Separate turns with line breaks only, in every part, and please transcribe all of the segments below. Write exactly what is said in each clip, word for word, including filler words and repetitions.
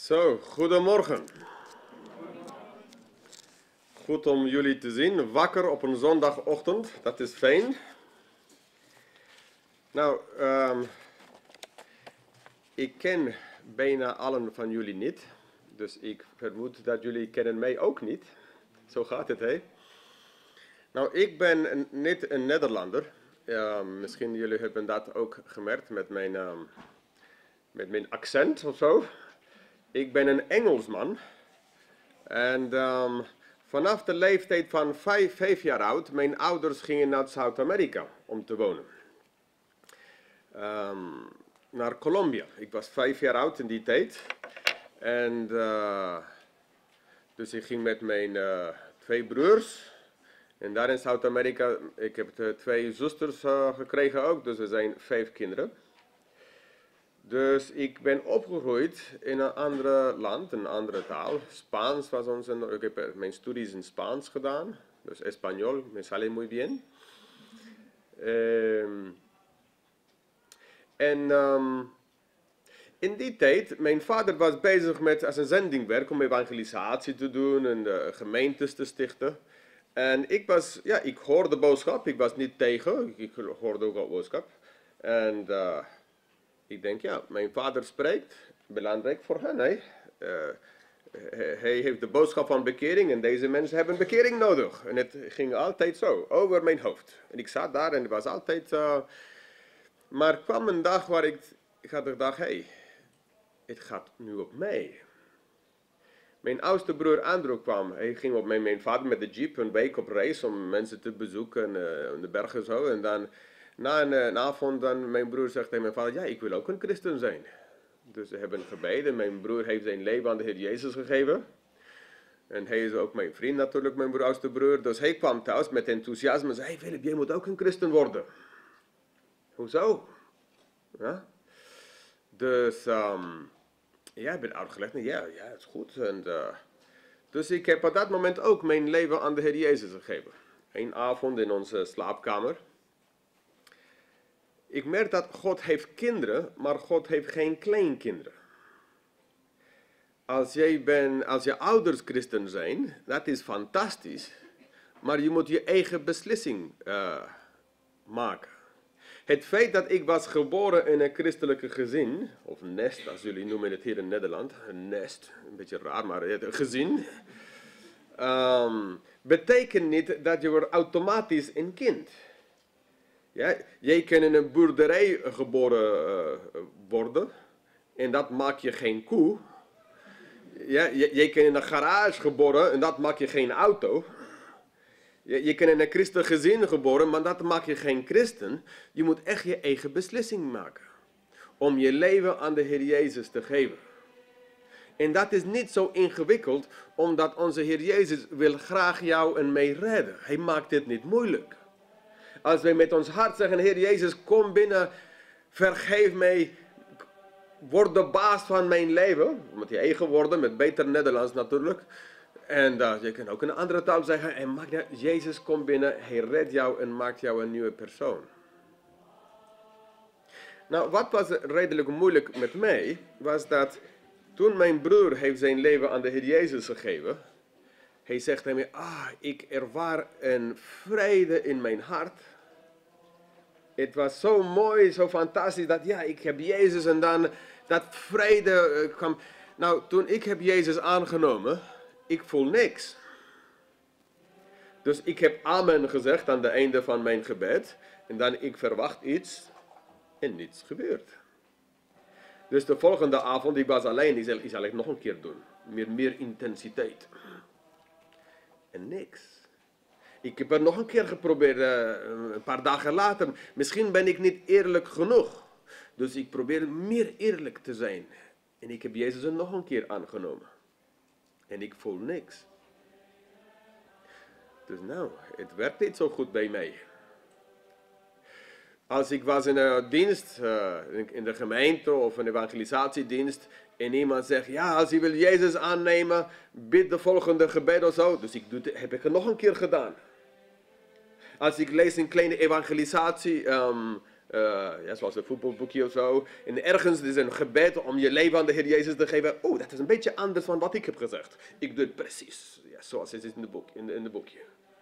Zo, goedemorgen. Goed om jullie te zien, wakker op een zondagochtend, dat is fijn. Nou, um, ik ken bijna allen van jullie niet, dus ik vermoed dat jullie kennen mij ook niet. Zo gaat het, hè? Nou, ik ben een, niet een Nederlander. Uh, misschien jullie hebben dat ook gemerkt met mijn, uh, met mijn accent of zo. Ik ben een Engelsman. En um, vanaf de leeftijd van vijf, vijf jaar oud, mijn ouders gingen naar Zuid-Amerika om te wonen. Um, naar Colombia. Ik was vijf jaar oud in die tijd. En uh, dus ik ging met mijn uh, twee broers. En daar in Zuid-Amerika, ik heb de twee zusters uh, gekregen ook, dus er zijn vijf kinderen. Dus ik ben opgegroeid in een ander land, een andere taal. Spaans was onze, ik heb mijn studies in Spaans gedaan, dus Español, me sale muy bien. Um, en um, in die tijd, mijn vader was bezig met als een zendingwerk om evangelisatie te doen en de gemeentes te stichten. En ik was, ja, ik hoorde boodschap, ik was niet tegen, ik hoorde ook al boodschap. En uh, ik denk, ja, mijn vader spreekt, belangrijk voor hen, hè. Uh, hij heeft de boodschap van bekering en deze mensen hebben bekering nodig. En het ging altijd zo, over mijn hoofd. En ik zat daar en het was altijd, uh, maar er kwam een dag waar ik, ik had gedacht, hé, hey, het gaat nu op mij. Mijn oudste broer Andrew kwam. Hij ging op mijn, mijn vader met de jeep een week op reis om mensen te bezoeken uh, in de bergen zo. En dan na een, een avond dan mijn broer zegt tegen mijn vader, ja, ik wil ook een christen zijn. Dus we hebben gebeden. Mijn broer heeft zijn leven aan de Heer Jezus gegeven. En hij is ook mijn vriend natuurlijk, mijn broer, oudste broer. Dus hij kwam thuis met enthousiasme en zei, hey Philip, jij moet ook een christen worden. Hoezo? Ja? Dus um, ja, ik ben uitgelegd. Ja, ja, het is goed. En, uh, dus ik heb op dat moment ook mijn leven aan de Heer Jezus gegeven. Eén avond in onze slaapkamer. Ik merk dat God heeft kinderen, maar God heeft geen kleinkinderen. Als jij ben, als je ouders christen zijn, dat is fantastisch. Maar je moet je eigen beslissing uh, maken. Het feit dat ik was geboren in een christelijke gezin, of nest, als jullie noemen het hier in Nederland, een nest, een beetje raar, maar een gezin, um, betekent niet dat je wordt automatisch een kind. Ja, jij kan in een boerderij geboren uh, worden, en dat maakt je geen koe. Ja, jij kan in een garage geboren, en dat maakt je geen auto. Je, je kan in een christelijk gezin geboren, maar dat maakt je geen christen. Je moet echt je eigen beslissing maken. Om je leven aan de Heer Jezus te geven. En dat is niet zo ingewikkeld, omdat onze Heer Jezus wil graag jou en mij redden. Hij maakt dit niet moeilijk. Als wij met ons hart zeggen, Heer Jezus, kom binnen, vergeef mij, word de baas van mijn leven. Met je eigen woorden, met beter Nederlands natuurlijk. En uh, je kan ook in een andere taal zeggen, en maak je, Jezus komt binnen, hij redt jou en maakt jou een nieuwe persoon. Nou, wat was redelijk moeilijk met mij, was dat toen mijn broer heeft zijn leven aan de Heer Jezus gegeven, hij zegt tegen mij, ah, ik ervaar een vrede in mijn hart. Het was zo mooi, zo fantastisch, dat ja, ik heb Jezus en dan dat vrede uh, kwam. Nou, toen ik heb Jezus aangenomen, ik voel niks. Dus ik heb amen gezegd aan het einde van mijn gebed. En dan ik verwacht iets en niets gebeurt. Dus de volgende avond, ik was alleen, ik zal, ik zal het nog een keer doen. Meer, meer intensiteit. En niks. Ik heb het nog een keer geprobeerd, uh, een paar dagen later. Misschien ben ik niet eerlijk genoeg. Dus ik probeer meer eerlijk te zijn. En ik heb Jezus nog een keer aangenomen. En ik voel niks. Dus nou, het werkt niet zo goed bij mij. Als ik was in een dienst, uh, in de gemeente of een evangelisatiedienst, en iemand zegt, ja, als je wil Jezus aannemen, bid de volgende gebed of zo. Dus ik doe het, heb ik het nog een keer gedaan. Als ik lees een kleine evangelisatie um, Uh, ja, zoals een voetbalboekje of zo. En ergens is een gebed om je leven aan de Heer Jezus te geven. Oh, dat is een beetje anders dan wat ik heb gezegd. Ik doe het precies ja, zoals het is in de, boek, in, de, in de boekje.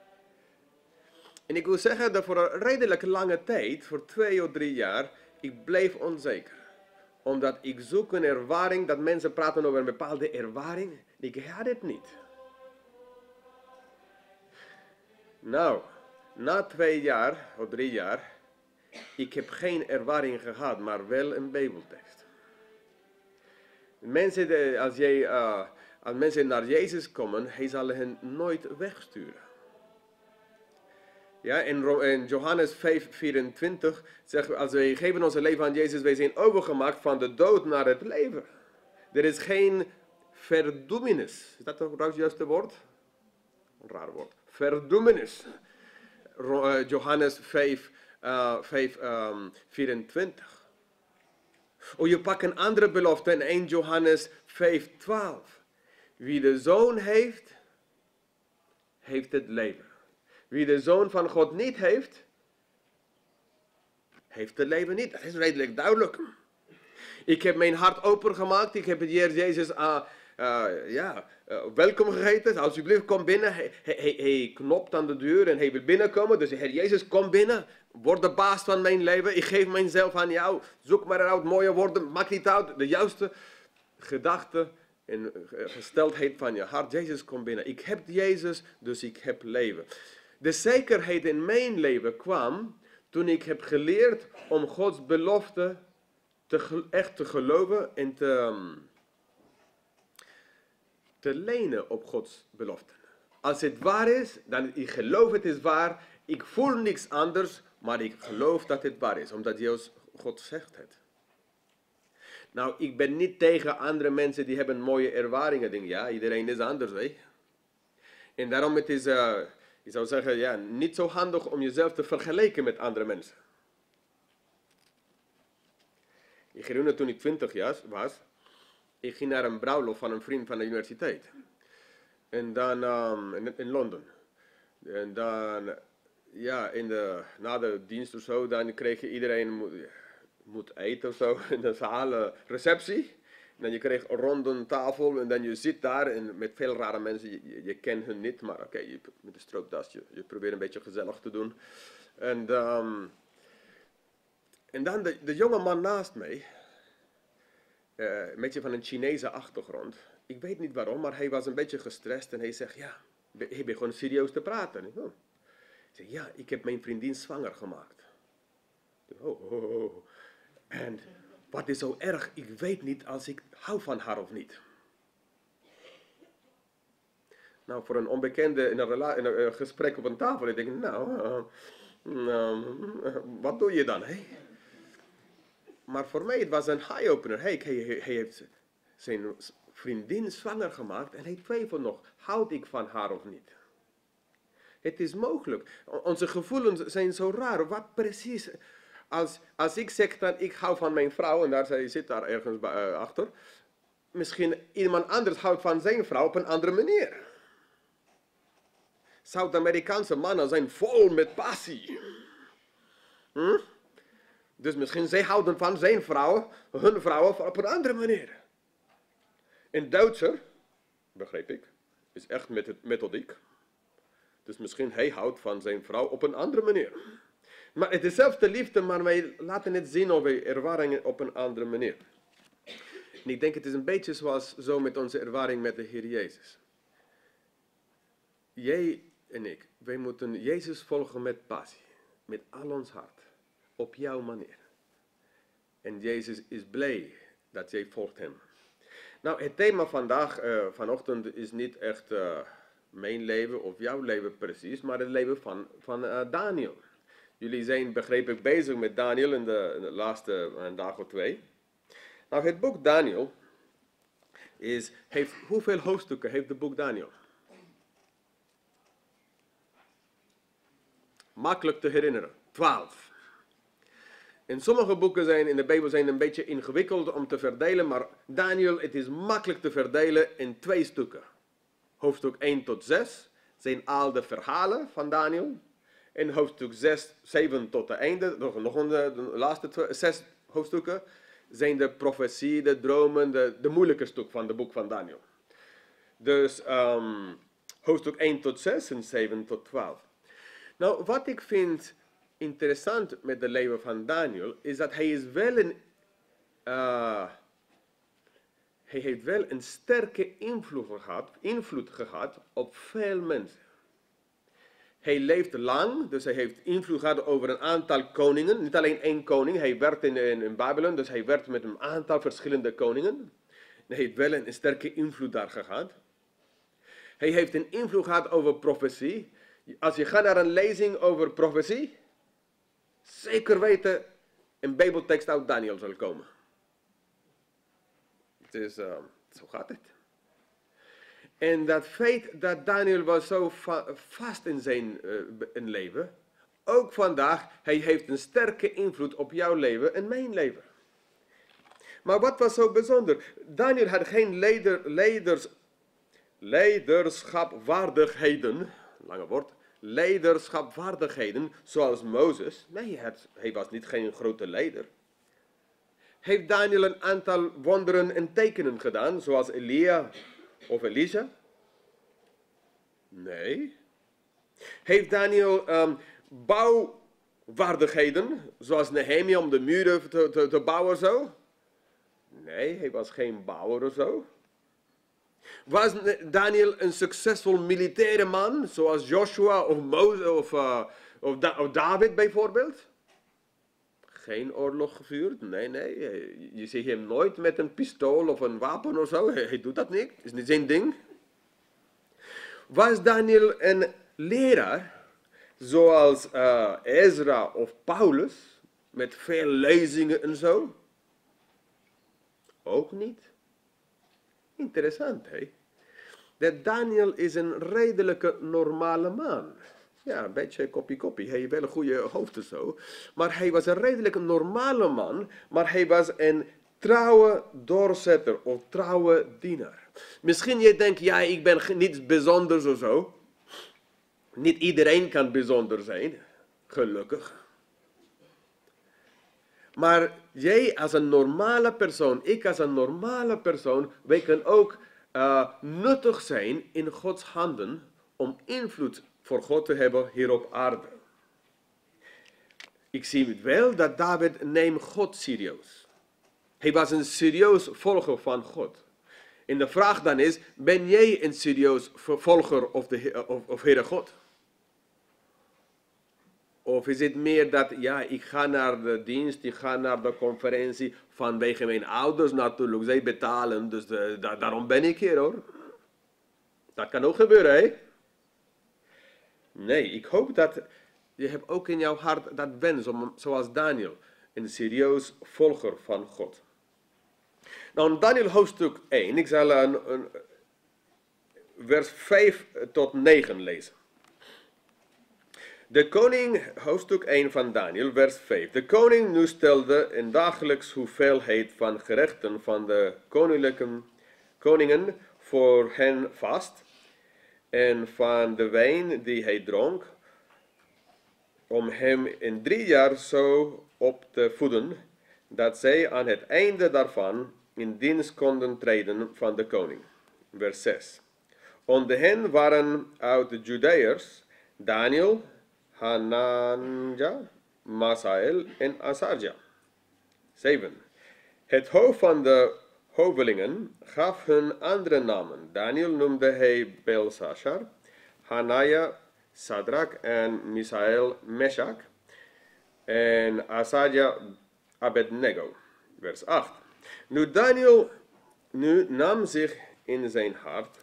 En ik wil zeggen dat voor een redelijk lange tijd, voor twee of drie jaar, ik bleef onzeker. Omdat ik zoek een ervaring, dat mensen praten over een bepaalde ervaring. Ik had het niet. Nou, na twee jaar of drie jaar, ik heb geen ervaring gehad, maar wel een Bijbeltekst. Mensen, als, jij, uh, als mensen naar Jezus komen, hij zal hen nooit wegsturen. Ja, in, in Johannes vijf vierentwintig zegt, als wij geven ons leven aan Jezus, wij zijn overgemaakt van de dood naar het leven. Er is geen verdoemenis. Is dat toch het juiste woord? Een raar woord. Verdoemenis. Johannes vijf, uh, vijf um, vierentwintig. Of je pakt een andere belofte in één Johannes vijf twaalf. Wie de Zoon heeft, heeft het leven. Wie de Zoon van God niet heeft, heeft het leven niet. Dat is redelijk duidelijk. Ik heb mijn hart opengemaakt. Ik heb het Heer Jezus uh, uh, ja, uh, welkom geheten. Alsjeblieft, kom binnen. Hij, hij, hij knopt aan de deur en hij wil binnenkomen. Dus Heer Jezus, kom binnen. Word de baas van mijn leven. Ik geef mijzelf aan jou. Zoek maar uit mooie woorden. Maakt niet uit. De juiste gedachte en gesteldheid van je hart. Jezus, kom binnen. Ik heb Jezus, dus ik heb leven. De zekerheid in mijn leven kwam toen ik heb geleerd om Gods belofte te, echt te geloven en te, te lenen op Gods beloften. Als het waar is, dan ik geloof het is waar. Ik voel niks anders, maar ik geloof dat het waar is, omdat God zegt het. Nou, ik ben niet tegen andere mensen die hebben mooie ervaringen. Denk, ja, iedereen is anders, hè. En daarom het is... Uh, Ik zou zeggen, ja, niet zo handig om jezelf te vergelijken met andere mensen. Ik herinner toen ik twintig jaar was, ik ging naar een bruiloft van een vriend van de universiteit. En dan um, in, in Londen. En dan, ja, in de, na de dienst of zo, dan kreeg iedereen moet, moet eten of zo in de zaal, receptie. En dan je kreeg een ronde tafel en dan je zit daar en met veel rare mensen, je, je, je kent hun niet, maar oké, okay, met een strookdas, je, je probeert een beetje gezellig te doen. En, um, en dan de, de jonge man naast mij, uh, een beetje van een Chinese achtergrond, ik weet niet waarom, maar hij was een beetje gestrest en hij zegt, ja, hij begon serieus te praten. Ik, oh. ik zeg, ja, ik heb mijn vriendin zwanger gemaakt. Oh, oh, oh. En... Wat is zo erg? Ik weet niet als ik hou van haar of niet. Nou, voor een onbekende in een, rela- in een gesprek op een tafel, ik denk, nou, uh, uh, uh, wat doe je dan? Hey? Maar voor mij het was een eye-opener. Hey, hij, hij heeft zijn vriendin zwanger gemaakt en hij twijfelt nog, houd ik van haar of niet? Het is mogelijk. Onze gevoelens zijn zo raar. Wat precies... Als, als ik zeg dan, ik hou van mijn vrouw, en daar zij zit daar ergens bij, uh, achter. Misschien iemand anders houdt van zijn vrouw op een andere manier. Zuid-Amerikaanse mannen zijn vol met passie. Hm? Dus misschien zij houden van zijn vrouw, hun vrouwen op een andere manier. Een Duitser, begreep ik, is echt met methodiek. Dus misschien hij houdt van zijn vrouw op een andere manier. Maar het is dezelfde liefde, maar wij laten het zien of wij ervaringen op een andere manier. En ik denk het is een beetje zoals zo met onze ervaring met de Heer Jezus. Jij en ik, wij moeten Jezus volgen met passie, met al ons hart, op jouw manier. En Jezus is blij dat jij volgt hem. Nou, het thema vandaag, uh, vanochtend, is niet echt uh, mijn leven of jouw leven precies, maar het leven van, van uh, Daniel. Jullie zijn, begreep ik, bezig met Daniel in de, in de laatste uh, dag of twee. Nou, het boek Daniel is, heeft, hoeveel hoofdstukken heeft het boek Daniel? Makkelijk te herinneren, twaalf. En sommige boeken zijn in de Bijbel zijn een beetje ingewikkeld om te verdelen, maar Daniel, het is makkelijk te verdelen in twee stukken. Hoofdstuk één tot zes zijn al de verhalen van Daniel. In hoofdstuk zes, zeven tot het einde, nog, nog een, de laatste twee, zes hoofdstukken, zijn de profetie, de dromen, de, de moeilijke stuk van het boek van Daniel. Dus um, hoofdstuk één tot zes en zeven tot twaalf. Nou, wat ik vind interessant met het leven van Daniel, is dat hij is wel een, uh, hij heeft wel een sterke invloed gehad, invloed gehad op veel mensen. Hij leefde lang, dus hij heeft invloed gehad over een aantal koningen. Niet alleen één koning, hij werkte in, in, in Babylon, dus hij werkte met een aantal verschillende koningen. Hij heeft wel een sterke invloed daar gehad. Hij heeft een invloed gehad over profetie. Als je gaat naar een lezing over profetie, zeker weten een Bijbeltekst uit Daniel zal komen. Dus uh, zo gaat het. En dat feit dat Daniel was zo va vast in zijn uh, in leven, ook vandaag, hij heeft een sterke invloed op jouw leven en mijn leven. Maar wat was zo bijzonder? Daniel had geen leider, leiders, leiderschapwaardigheden, lange woord, leiderschapwaardigheden zoals Mozes. Nee, hij, had, hij was niet geen grote leider. Heeft Daniel een aantal wonderen en tekenen gedaan, zoals Elia of Elisa? Nee. Heeft Daniel um, bouwwaardigheden, zoals Nehemia om de muren te, te, te bouwen zo? Nee, hij was geen bouwer of zo. Was Daniel een succesvol militaire man, zoals Joshua of, Mozes, of, uh, of, da of David bijvoorbeeld? Geen oorlog gevuurd? Nee, nee. Je ziet hem nooit met een pistool of een wapen of zo. Hij, hij doet dat niet. Is niet zijn ding. Was Daniel een leraar, zoals uh, Ezra of Paulus, met veel lezingen en zo? Ook niet. Interessant, hè? Dat Daniel is een redelijke normale man. Ja, een beetje kopie-kopie. Hij heeft wel een goede hoofd en zo. Maar hij was een redelijk normale man. Maar hij was een trouwe doorzetter of trouwe dienaar. Misschien je denkt, ja, ik ben niets bijzonders of zo. Niet iedereen kan bijzonder zijn. Gelukkig. Maar jij als een normale persoon, ik als een normale persoon, wij kunnen ook uh, nuttig zijn in Gods handen om invloed voor God te hebben hier op aarde. Ik zie wel dat David neemt God serieus. Hij was een serieus volger van God. En de vraag dan is, ben jij een serieus volger of, de, of, of Heere God? Of is het meer dat, ja, ik ga naar de dienst, ik ga naar de conferentie vanwege mijn ouders natuurlijk. Zij betalen, dus de, da, daarom ben ik hier hoor. Dat kan ook gebeuren, hè? Nee, ik hoop dat je hebt ook in jouw hart dat wens, om, zoals Daniel, een serieus volger van God. Nou, in Daniel hoofdstuk één, ik zal een, een, vers vijf tot negen lezen. De koning, hoofdstuk één van Daniel, vers vijf. De koning nu stelde een dagelijks hoeveelheid van gerechten van de koninklijke koningen voor hen vast, en van de wijn die hij dronk, om hem in drie jaar zo op te voeden, dat zij aan het einde daarvan in dienst konden treden van de koning. Vers zes. Onder hen waren uit de Judeërs Daniel, Hananja, Masael en Azarja. zeven. Het hoofd van de hovelingen gaf hun andere namen. Daniel noemde hij Belshazzar, Hanaya, Sadrak en Misael, Meshach en Azarja, Abednego. Vers acht. Nu Daniel nu nam zich in zijn hart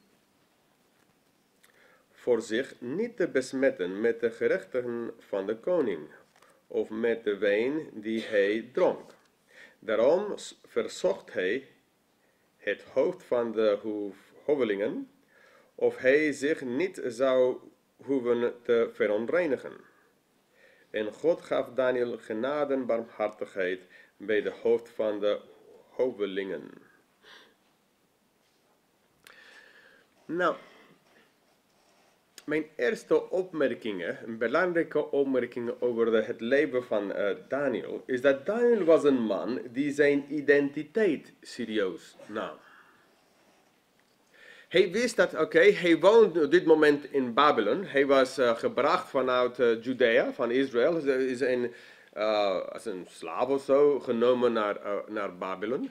voor zich niet te besmetten met de gerechten van de koning, of met de wijn die hij dronk. Daarom verzocht hij het hoofd van de hovelingen, of hij zich niet zou hoeven te verontreinigen. En God gaf Daniel genade en barmhartigheid bij de hoofd van de hovelingen. Nou, Mijn eerste opmerkingen, een belangrijke opmerkingen over de- het leven van eh, Daniel, is dat Daniel was een man die zijn identiteit serieus nam. Hij wist dat, oké, hij woont op dit moment in Babylon. Hij was uh, gebracht vanuit uh, Judea, van Israël. Hij is een, uh, als een slaaf of zo genomen naar, uh, naar Babylon.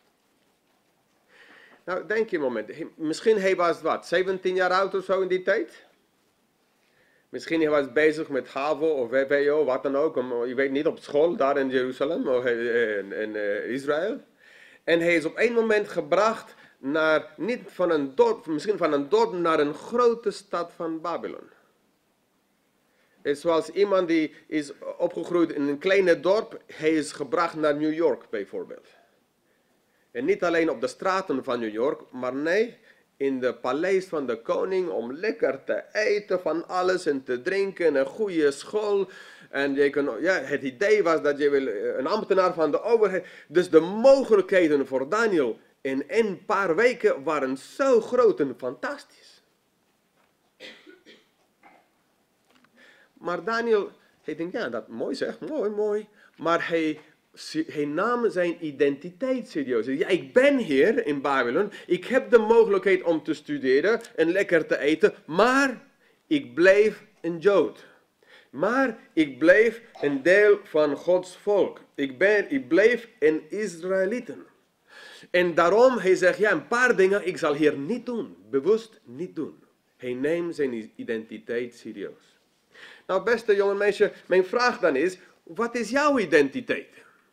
Nou, denk je een moment. Hij, misschien hij was wat, zeventien jaar oud of zo in die tijd? Misschien hij was bezig met HAVO of W P O, wat dan ook. Om, je weet niet, op school daar in Jeruzalem of in, in uh, Israël. En hij is op één moment gebracht naar, niet van een dorp, misschien van een dorp naar een grote stad van Babylon. Het is zoals iemand die is opgegroeid in een kleine dorp, hij is gebracht naar New York bijvoorbeeld. En niet alleen op de straten van New York, maar nee, in de paleis van de koning om lekker te eten van alles en te drinken, een goede school. En je kon, ja, het idee was dat je wil een ambtenaar van de overheid. Dus de mogelijkheden voor Daniel in een paar weken waren zo groot en fantastisch. Maar Daniel, hij denkt, ja, dat mooi zeg, mooi, mooi. Maar hij, hij nam zijn identiteit serieus. Ja, ik ben hier in Babylon, ik heb de mogelijkheid om te studeren en lekker te eten, maar ik bleef een Jood. Maar ik bleef een deel van Gods volk. Ik, ben, ik bleef een Israëlieten. En daarom, hij zegt, ja, een paar dingen ik zal hier niet doen. Bewust niet doen. Hij neemt zijn identiteit serieus. Nou, beste jonge meisje, mijn vraag dan is, wat is jouw identiteit?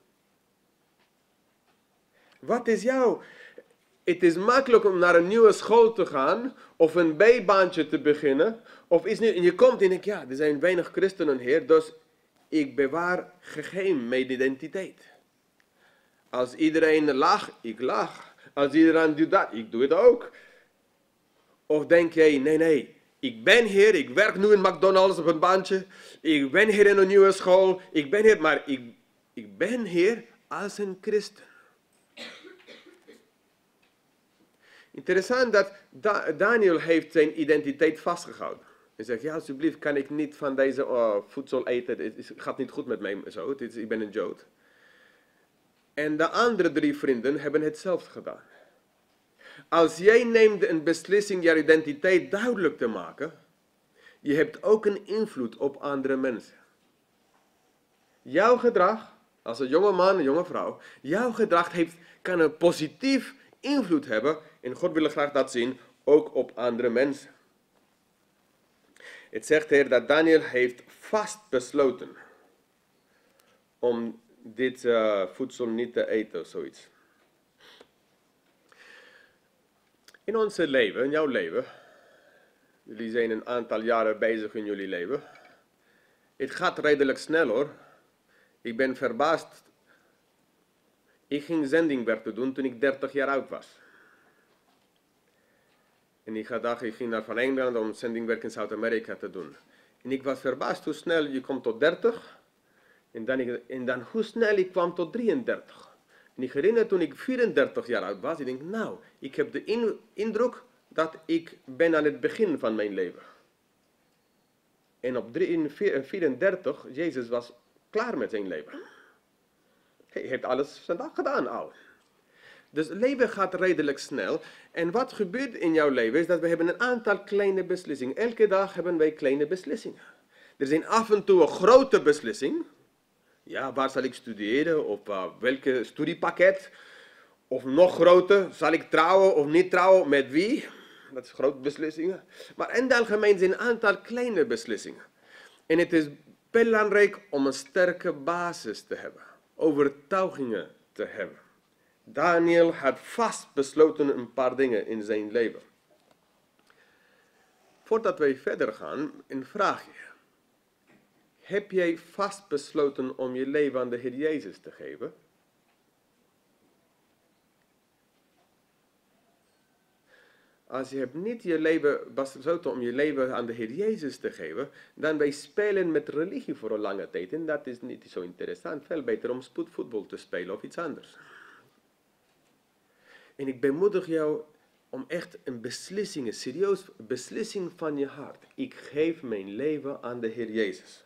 Wat is jouw... Het is makkelijk om naar een nieuwe school te gaan, of een bijbaantje te beginnen, of iets nieuws. En je komt en denkt, ja, er zijn weinig christenen hier, dus ik bewaar geheim mijn identiteit. Als iedereen lacht, ik lach. Als iedereen doet dat, ik doe het ook. Of denk jij, nee, nee, ik ben hier, ik werk nu in McDonald's op een baantje, ik ben hier in een nieuwe school, ik ben hier, maar ik, ik ben hier als een christen. Interessant dat da Daniel heeft zijn identiteit vastgehouden. Hij zegt, ja, alsjeblieft kan ik niet van deze uh, voedsel eten, het, is, het gaat niet goed met mij, zo. Het is, ik ben een Jood. En de andere drie vrienden hebben hetzelfde gedaan. Als jij neemt een beslissing je identiteit duidelijk te maken, je hebt ook een invloed op andere mensen. Jouw gedrag, als een jonge man, een jonge vrouw, jouw gedrag heeft, kan een positief invloed hebben, en God wil graag dat zien, ook op andere mensen. Het zegt hier dat Daniel heeft vast besloten om dit uh, voedsel niet te eten of zoiets. In ons leven, in jouw leven, jullie zijn een aantal jaren bezig in jullie leven. Het gaat redelijk snel hoor. Ik ben verbaasd. Ik ging zendingwerk te doen toen ik dertig jaar oud was. En ik dacht, ik ging naar Van Engeland om zendingwerk in Zuid-Amerika te doen. En ik was verbaasd hoe snel je komt tot dertig. En dan, en dan hoe snel ik kwam tot drieëndertig. En ik herinner toen ik vierendertig jaar oud was, ik denk, nou, ik heb de in, indruk dat ik ben aan het begin van mijn leven. En op vierendertig, Jezus was klaar met zijn leven. Hij heeft alles vandaag gedaan al. Dus het leven gaat redelijk snel. En wat gebeurt in jouw leven is dat we hebben een aantal kleine beslissingen. Elke dag hebben wij kleine beslissingen. Er zijn af en toe een grote beslissing. Ja, waar zal ik studeren? Of uh, welke studiepakket? Of nog groter, zal ik trouwen of niet trouwen? Met wie? Dat is grote beslissingen. Maar in het algemeen zijn een aantal kleine beslissingen. En het is belangrijk om een sterke basis te hebben. Overtuigingen te hebben. Daniel had vast besloten een paar dingen in zijn leven. Voordat wij verder gaan, een vraagje. Heb jij vast besloten om je leven aan de Heer Jezus te geven? Als je hebt niet je leven besloten om je leven aan de Heer Jezus te geven, dan wij spelen met religie voor een lange tijd. En dat is niet zo interessant. Veel beter om spoedvoetbal te spelen of iets anders. En ik bemoedig jou, om echt een beslissing, een serieus beslissing van je hart. Ik geef mijn leven aan de Heer Jezus.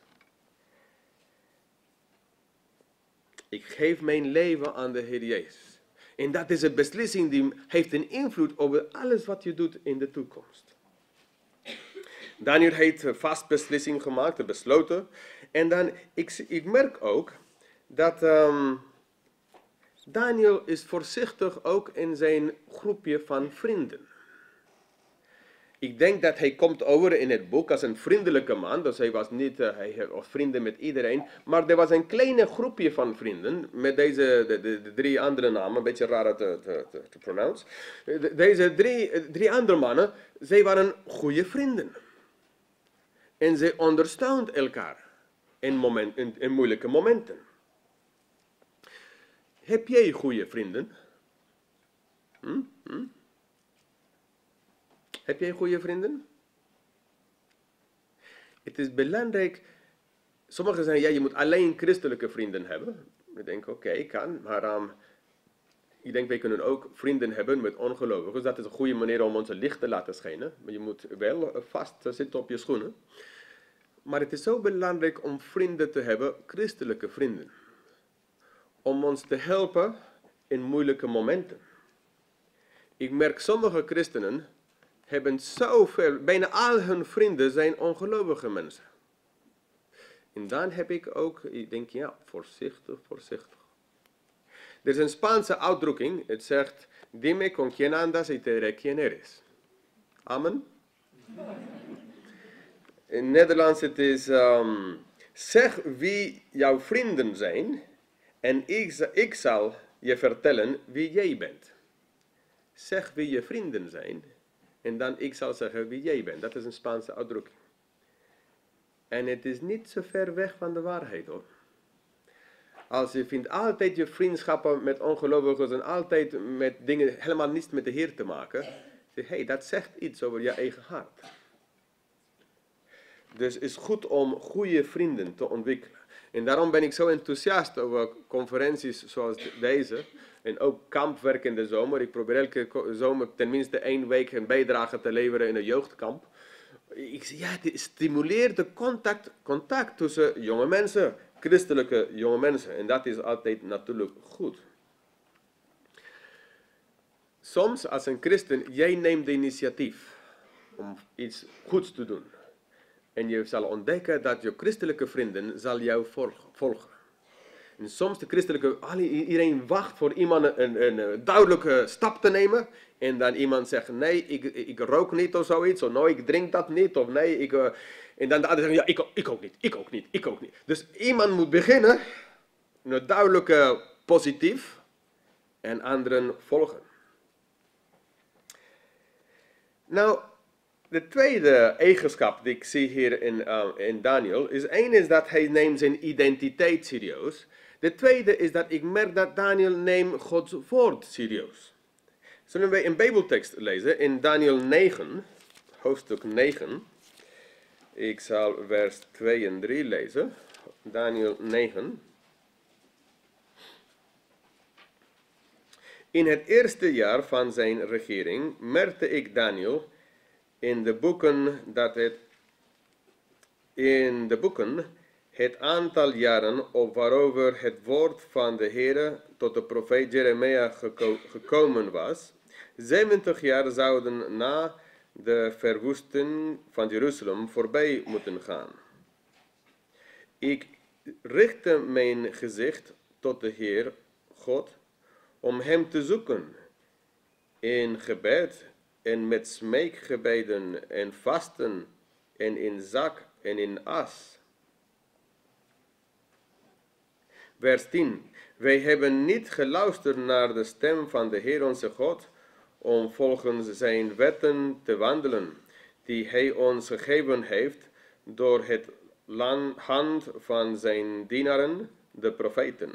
Ik geef mijn leven aan de Heer Jezus. En dat is een beslissing die heeft een invloed over alles wat je doet in de toekomst. Daniel heeft een vast beslissing gemaakt, besloten. En dan, ik, ik merk ook dat um, Daniel is voorzichtig ook in zijn groepje van vrienden. Ik denk dat hij komt over in het boek als een vriendelijke man. Dus hij was niet, uh, hij was vrienden met iedereen. Maar er was een kleine groepje van vrienden. Met deze, de, de, de drie andere namen. Een beetje raar te, te, te, te pronounce. De, deze drie, drie andere mannen. Zij waren goede vrienden. En zij ondersteunden elkaar. In, moment, in, in moeilijke momenten. Heb jij goede vrienden? Hm? Hm? Heb jij goede vrienden? Het is belangrijk. Sommigen zeggen, ja, je moet alleen christelijke vrienden hebben. Ik denk, oké, okay, kan. Maar um, ik denk, wij kunnen ook vrienden hebben met ongelovigen. Dus dat is een goede manier om onze licht te laten schijnen. Maar je moet wel vast zitten op je schoenen. Maar het is zo belangrijk om vrienden te hebben, christelijke vrienden. Om ons te helpen in moeilijke momenten. Ik merk sommige christenen hebben zoveel, bijna al hun vrienden zijn ongelovige mensen. En dan heb ik ook, ik denk ja, voorzichtig, voorzichtig. Er is een Spaanse uitdrukking, het zegt, dime con quien andas y te diré quién eres. Amen. In Nederlands het is, um, zeg wie jouw vrienden zijn en ik, ik zal je vertellen wie jij bent. Zeg wie je vrienden zijn. En dan ik zal zeggen wie jij bent. Dat is een Spaanse uitdrukking. En het is niet zo ver weg van de waarheid hoor. Als je vindt altijd je vriendschappen met ongelovigen en altijd met dingen helemaal niets met de Heer te maken. Zeg, hey, dat zegt iets over je eigen hart. Dus het is goed om goede vrienden te ontwikkelen. En daarom ben ik zo enthousiast over conferenties zoals deze. En ook kampwerk in de zomer. Ik probeer elke zomer tenminste één week een bijdrage te leveren in een jeugdkamp. Ik zeg, ja, het stimuleert de contact, contact tussen jonge mensen, christelijke jonge mensen. En dat is altijd natuurlijk goed. Soms als een christen, jij neemt de initiatief om iets goeds te doen. En je zal ontdekken dat je christelijke vrienden zal jou volgen. En soms de christelijke, iedereen wacht voor iemand een, een, een duidelijke stap te nemen. En dan iemand zegt, nee, ik, ik rook niet of zoiets. Of nee, ik drink dat niet. Of nee, ik... Uh, en dan de anderen zeggen, ja, ik, ik ook niet, ik ook niet, ik ook niet. Dus iemand moet beginnen, een duidelijke positief. En anderen volgen. Nou, de tweede eigenschap die ik zie hier in, uh, in Daniel, is één is dat hij neemt zijn identiteit serieus. De tweede is dat ik merk dat Daniel neemt Gods woord serieus. Zullen we een Bijbeltekst lezen in Daniel negen, hoofdstuk negen. Ik zal vers twee en drie lezen. Daniel negen. In het eerste jaar van zijn regering merkte ik Daniel in de boeken dat het in de boeken het aantal jaren op waarover het woord van de Heere tot de profeet Jeremia geko gekomen was, zeventig jaar zouden na de verwoesting van Jeruzalem voorbij moeten gaan. Ik richtte mijn gezicht tot de Heer, God, om hem te zoeken in gebed en met smeekgebeden en vasten en in zak en in as. Vers tien. Wij hebben niet geluisterd naar de stem van de Heer onze God, om volgens zijn wetten te wandelen, die hij ons gegeven heeft door het hand van zijn dienaren, de profeten.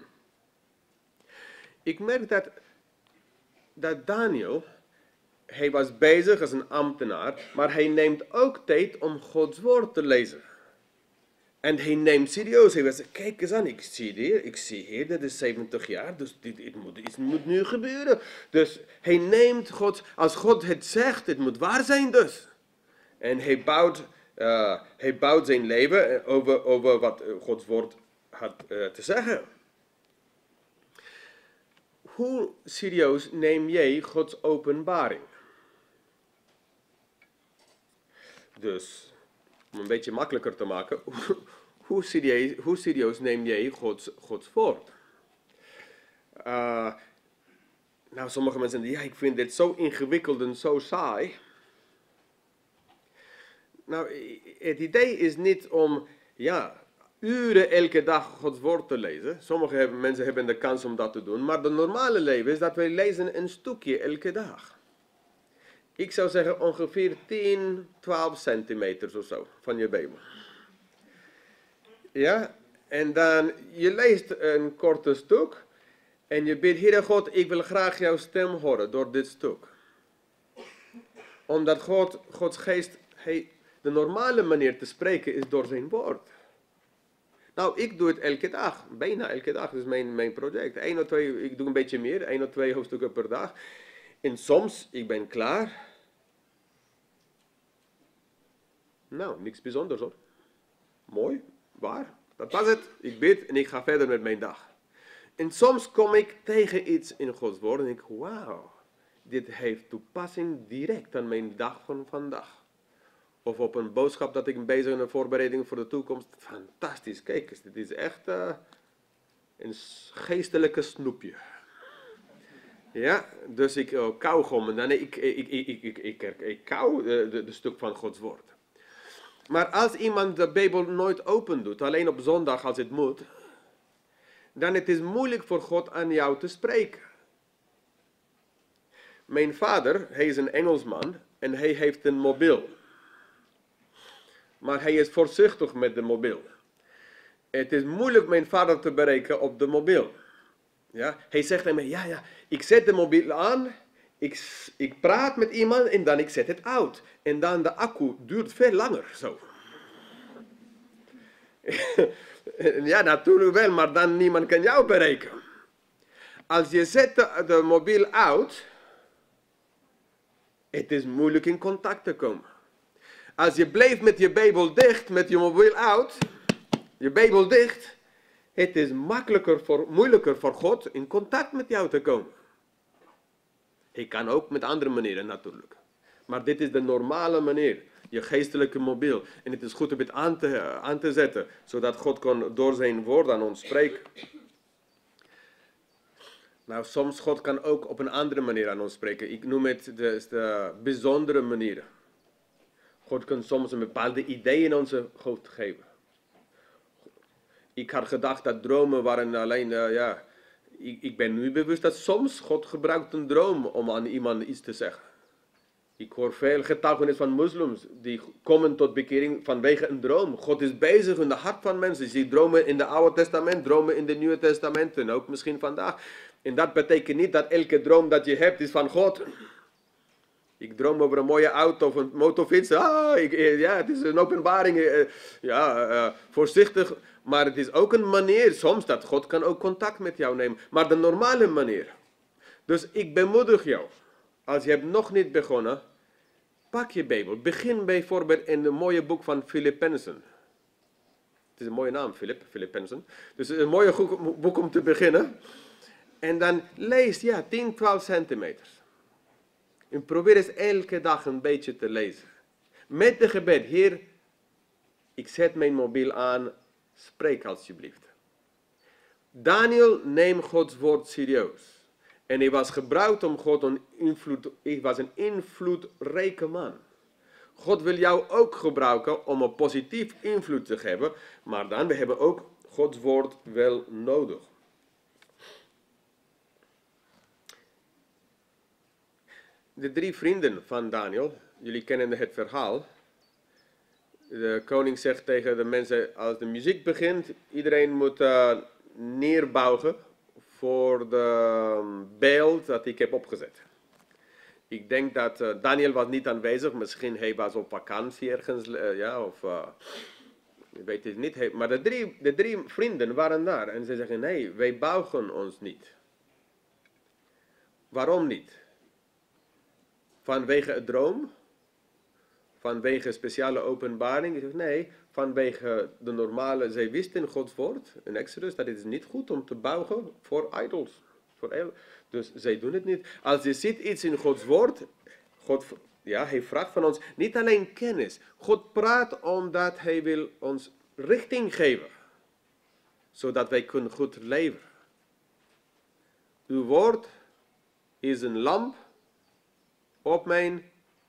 Ik merk dat, dat Daniel, hij was bezig als een ambtenaar, maar hij neemt ook tijd om Gods woord te lezen. En hij neemt serieus. Hij zegt, kijk eens aan, ik zie hier, ik zie hier, dit is zeventig jaar, dus dit, dit moet, dit moet nu gebeuren. Dus hij neemt God, als God het zegt, het moet waar zijn dus. En hij bouwt, uh, hij bouwt zijn leven over, over wat Gods woord had uh, te zeggen. Hoe serieus neem jij Gods openbaring? Dus, om een beetje makkelijker te maken, hoe serieus, hoe serieus neem jij Gods, Gods woord? Uh, nou, sommige mensen zeggen, ja, ik vind dit zo ingewikkeld en zo saai. Nou, het idee is niet om, ja, uren elke dag Gods woord te lezen. Sommige hebben, mensen hebben de kans om dat te doen, maar het normale leven is dat wij lezen een stukje elke dag. Ik zou zeggen ongeveer tien, twaalf centimeter of zo van je Bijbel. Ja, en dan je leest een korte stuk en je bidt, Heere God, ik wil graag jouw stem horen door dit stuk. Omdat God, Gods geest, hij, de normale manier te spreken is door zijn woord. Nou, ik doe het elke dag, bijna elke dag, dat is mijn, mijn project. Eén of twee, ik doe een beetje meer, één of twee hoofdstukken per dag. En soms, ik ben klaar. Nou, niks bijzonders hoor. Mooi, waar, dat was het. Ik bid en ik ga verder met mijn dag. En soms kom ik tegen iets in Gods woord en denk, wauw, dit heeft toepassing direct aan mijn dag van vandaag. Of op een boodschap dat ik bezig ben, een voorbereiding voor de toekomst. Fantastisch, kijk eens, dit is echt uh, een geestelijke snoepje. Ja, dus ik uh, kauwgom en dan ik, ik, ik, ik, ik, ik, ik, ik, ik kauw de, de, de stuk van Gods woord. Maar als iemand de Bijbel nooit open doet, alleen op zondag als het moet, dan het is moeilijk voor God aan jou te spreken. Mijn vader, hij is een Engelsman en hij heeft een mobiel. Maar hij is voorzichtig met de mobiel. Het is moeilijk mijn vader te bereiken op de mobiel. Ja? Hij zegt tegen mij, ja, ja, ik zet de mobiel aan, ik, ik praat met iemand en dan ik zet het uit. En dan de accu duurt veel langer, zo. Ja, natuurlijk wel, maar dan niemand kan jou bereiken. Als je zet de, de mobiel uit, het is moeilijk in contact te komen. Als je blijft met je Bijbel dicht, met je mobiel uit, je Bijbel dicht, het is makkelijker voor, moeilijker voor God in contact met jou te komen. Hij kan ook met andere manieren natuurlijk. Maar dit is de normale manier, je geestelijke mobiel. En het is goed om het aan te, aan te zetten, zodat God kan door zijn woord aan ons spreken. Nou, soms God kan ook op een andere manier aan ons spreken. Ik noem het de, de bijzondere manieren. God kan soms een bepaalde idee in onze hoofd geven. Ik had gedacht dat dromen waren alleen, uh, ja, ik, ik ben nu bewust dat soms God gebruikt een droom om aan iemand iets te zeggen. Ik hoor veel getuigenissen van moslims die komen tot bekering vanwege een droom. God is bezig in de hart van mensen. Je ziet dromen in het Oude Testament, dromen in het Nieuwe Testament en ook misschien vandaag. En dat betekent niet dat elke droom dat je hebt is van God. Ik droom over een mooie auto of een motorfiets. Ah, ik, ja, het is een openbaring. Ja, uh, voorzichtig. Maar het is ook een manier soms dat God kan ook contact met jou nemen. Maar de normale manier. Dus ik bemoedig jou. Als je hebt nog niet begonnen, pak je Bijbel. Begin bijvoorbeeld in het mooie boek van Philip Penson. Het is een mooie naam, Philip, Philip Penson. Dus een mooie boek om te beginnen. En dan lees, ja, tien, twaalf centimeters. En probeer eens elke dag een beetje te lezen. Met de gebed, Heer, ik zet mijn mobiel aan, spreek alsjeblieft. Daniel neemt Gods woord serieus. En hij was gebruikt om God een invloed, hij was een invloedrijke man. God wil jou ook gebruiken om een positief invloed te geven, maar dan we hebben ook Gods woord wel nodig. De drie vrienden van Daniel, jullie kennen het verhaal. De koning zegt tegen de mensen, als de muziek begint, iedereen moet uh, neerbuigen voor de beeld dat ik heb opgezet. Ik denk dat uh, Daniel was niet aanwezig, misschien hij was op vakantie ergens, uh, ja, of uh, Je weet het niet, maar de drie, de drie vrienden waren daar en ze zeggen, nee, wij buigen ons niet. Waarom niet? Vanwege het droom? Vanwege speciale openbaring? Nee, vanwege de normale, zij wisten Gods woord in Exodus, dat het is niet goed om te buigen voor idols. Voor, dus zij doen het niet. Als je ziet iets in Gods woord, God, ja, hij vraagt van ons niet alleen kennis. God praat omdat hij wil ons richting geven. Zodat wij kunnen goed leven. Uw woord is een lamp op mijn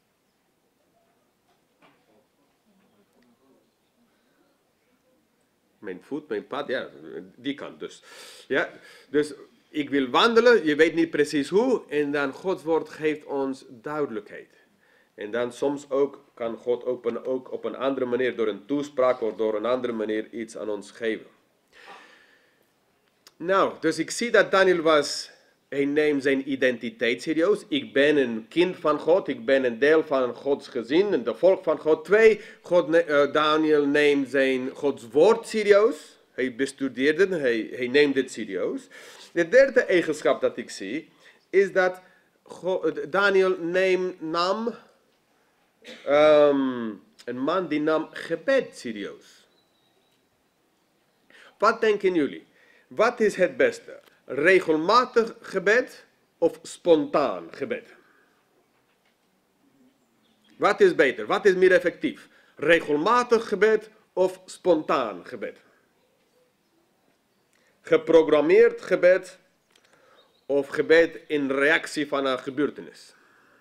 mijn voet, mijn pad, ja, die kant dus. Ja, dus ik wil wandelen, je weet niet precies hoe, en dan Gods woord geeft ons duidelijkheid. En dan soms ook kan God ook op een, ook op een andere manier, door een toespraak of door een andere manier iets aan ons geven. Nou, dus ik zie dat Daniel was, hij neemt zijn identiteit serieus. Ik ben een kind van God, ik ben een deel van Gods gezin, de volk van God. Twee, God, uh, Daniel neemt zijn Gods woord serieus. Hij bestudeerde, hij, hij neemt het serieus. De derde eigenschap dat ik zie, is dat God, Daniel neemt, nam um, een man die nam gebed serieus. Wat denken jullie? Wat is het beste? Regelmatig gebed of spontaan gebed? Wat is beter? Wat is meer effectief? Regelmatig gebed of spontaan gebed? Geprogrammeerd gebed of gebed in reactie van een gebeurtenis?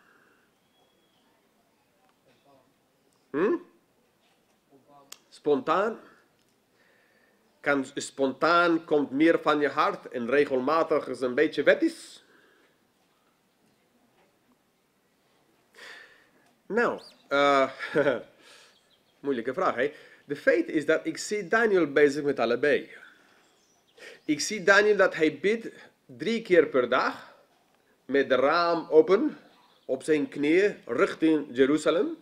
Hm? Spontaan? Kan, spontaan komt meer van je hart en regelmatig is een beetje wettisch. Nou, uh, moeilijke vraag, hè? De feit is dat ik zie Daniel bezig met allebei. Ik zie Daniel dat hij bidt drie keer per dag met de raam open op zijn knieën richting Jeruzalem.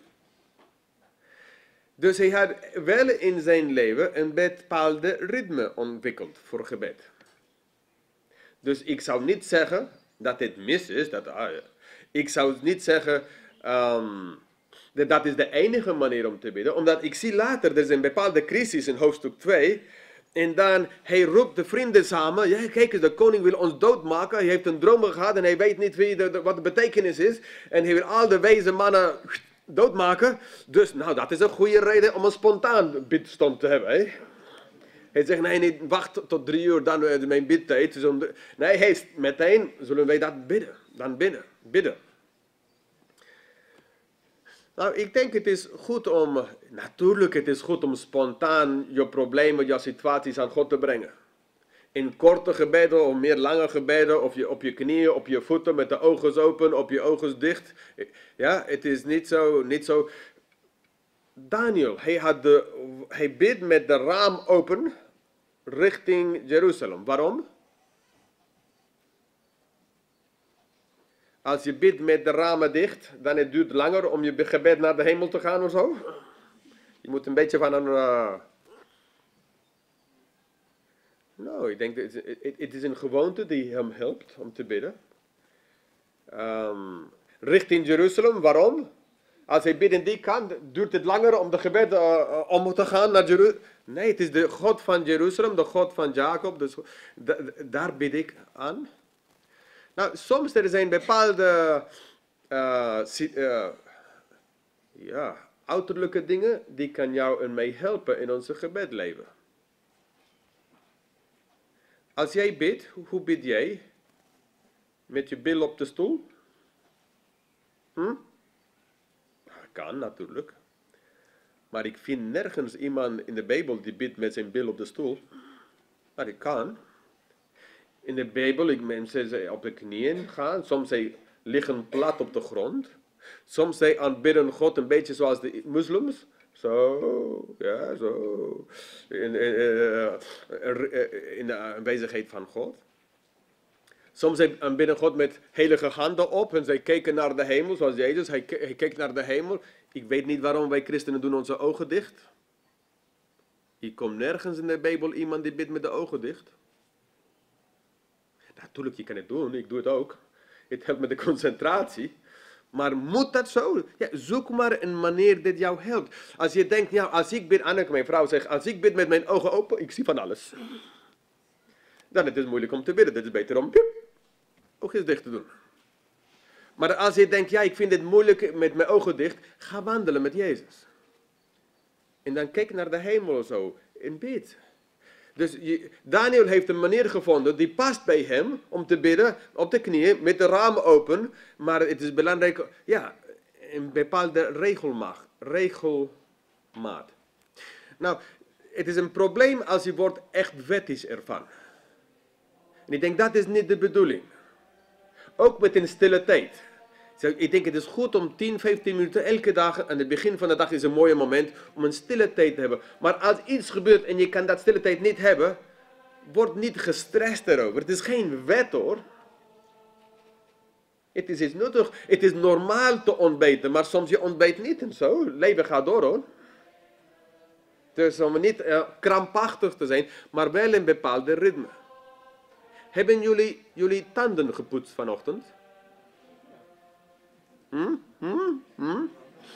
Dus hij had wel in zijn leven een bepaalde ritme ontwikkeld voor gebed. Dus ik zou niet zeggen dat het mis is. Dat, ah, ja. Ik zou niet zeggen um, dat dat is de enige manier om te bidden. Omdat ik zie later, er is een bepaalde crisis in hoofdstuk twee. En dan, hij roept de vrienden samen. Ja, kijk eens, de koning wil ons doodmaken. Hij heeft een droom gehad en hij weet niet wie de, de, wat de betekenis is. En hij wil al de wijze mannen doodmaken. Dus, nou, dat is een goede reden om een spontaan bidstond te hebben. Hè? Hij zegt, nee, niet wacht tot drie uur, dan uh, mijn bidtijd. Dus om de... Nee, hij is meteen, zullen wij dat bidden. Dan binnen, bidden. Nou, ik denk het is goed om, natuurlijk het is goed om spontaan je problemen, je situaties aan God te brengen. In korte gebeden of meer lange gebeden, of je op je knieën, op je voeten met de ogen open, op je ogen dicht. Ja, het is niet zo, niet zo. Daniel, hij, had de, hij bidt met de raam open richting Jeruzalem. Waarom? Als je bidt met de ramen dicht, dan het duurt langer om je gebed naar de hemel te gaan of zo. Je moet een beetje van een... Uh... Nou, ik denk dat het, het, het is een gewoonte die hem helpt om te bidden. Um, richting Jeruzalem, waarom? Als hij bidt in die kant, duurt het langer om de gebed uh, om te gaan naar Jeruzalem. Nee, het is de God van Jeruzalem, de God van Jacob. Dus, da, daar bid ik aan. Nou, soms er zijn bepaalde uh, uh, ja, uiterlijke dingen die kan jou en mij helpen in onze gebedleven. Als jij bidt, hoe bid jij? Met je bil op de stoel? Hm? Kan natuurlijk. Maar ik vind nergens iemand in de Bijbel die bidt met zijn bil op de stoel. Maar ik kan. In de Bijbel, ik mensen op de knieën gaan. Soms zij liggen plat op de grond. Soms zij aanbidden God een beetje zoals de moslims. Zo, ja, zo. In, in, in de aanwezigheid van God. Soms zij aanbidden God met heilige handen op. En zij kijken naar de hemel, zoals Jezus. Hij, hij kijkt naar de hemel. Ik weet niet waarom wij christenen doen onze ogen dicht. Ik kom nergens in de Bijbel iemand die bidt met de ogen dicht. Natuurlijk, je kan het doen, ik doe het ook. Het helpt met de concentratie. Maar moet dat zo? Ja, zoek maar een manier dat jou helpt. Als je denkt, ja, als ik bid, Anneke, mijn vrouw zegt, als ik bid met mijn ogen open, ik zie van alles. Dan is het moeilijk om te bidden. Het is beter om piep, oogjes dicht te doen. Maar als je denkt, ja, ik vind het moeilijk met mijn ogen dicht, ga wandelen met Jezus. En dan kijk naar de hemel zo en bid. Dus je, Daniel heeft een manier gevonden die past bij hem om te bidden op de knieën met de ramen open. Maar het is belangrijk, ja, een bepaalde regelmaat. regelmaat. Nou, het is een probleem als je wordt echt wettisch ervan. En ik denk dat is niet de bedoeling. Ook met een stille tijd. Ik denk het is goed om tien, vijftien minuten elke dag, aan het begin van de dag is een mooi moment om een stille tijd te hebben. Maar als iets gebeurt en je kan dat stille tijd niet hebben, word niet gestrest erover. Het is geen wet hoor. Het is iets nuttig. Het is normaal te ontbijten, maar soms je ontbijt niet en zo. Het leven gaat door hoor. Dus om niet uh, krampachtig te zijn, maar wel een bepaalde ritme. Hebben jullie jullie tanden gepoetst vanochtend? Hmm? Hmm? Hmm?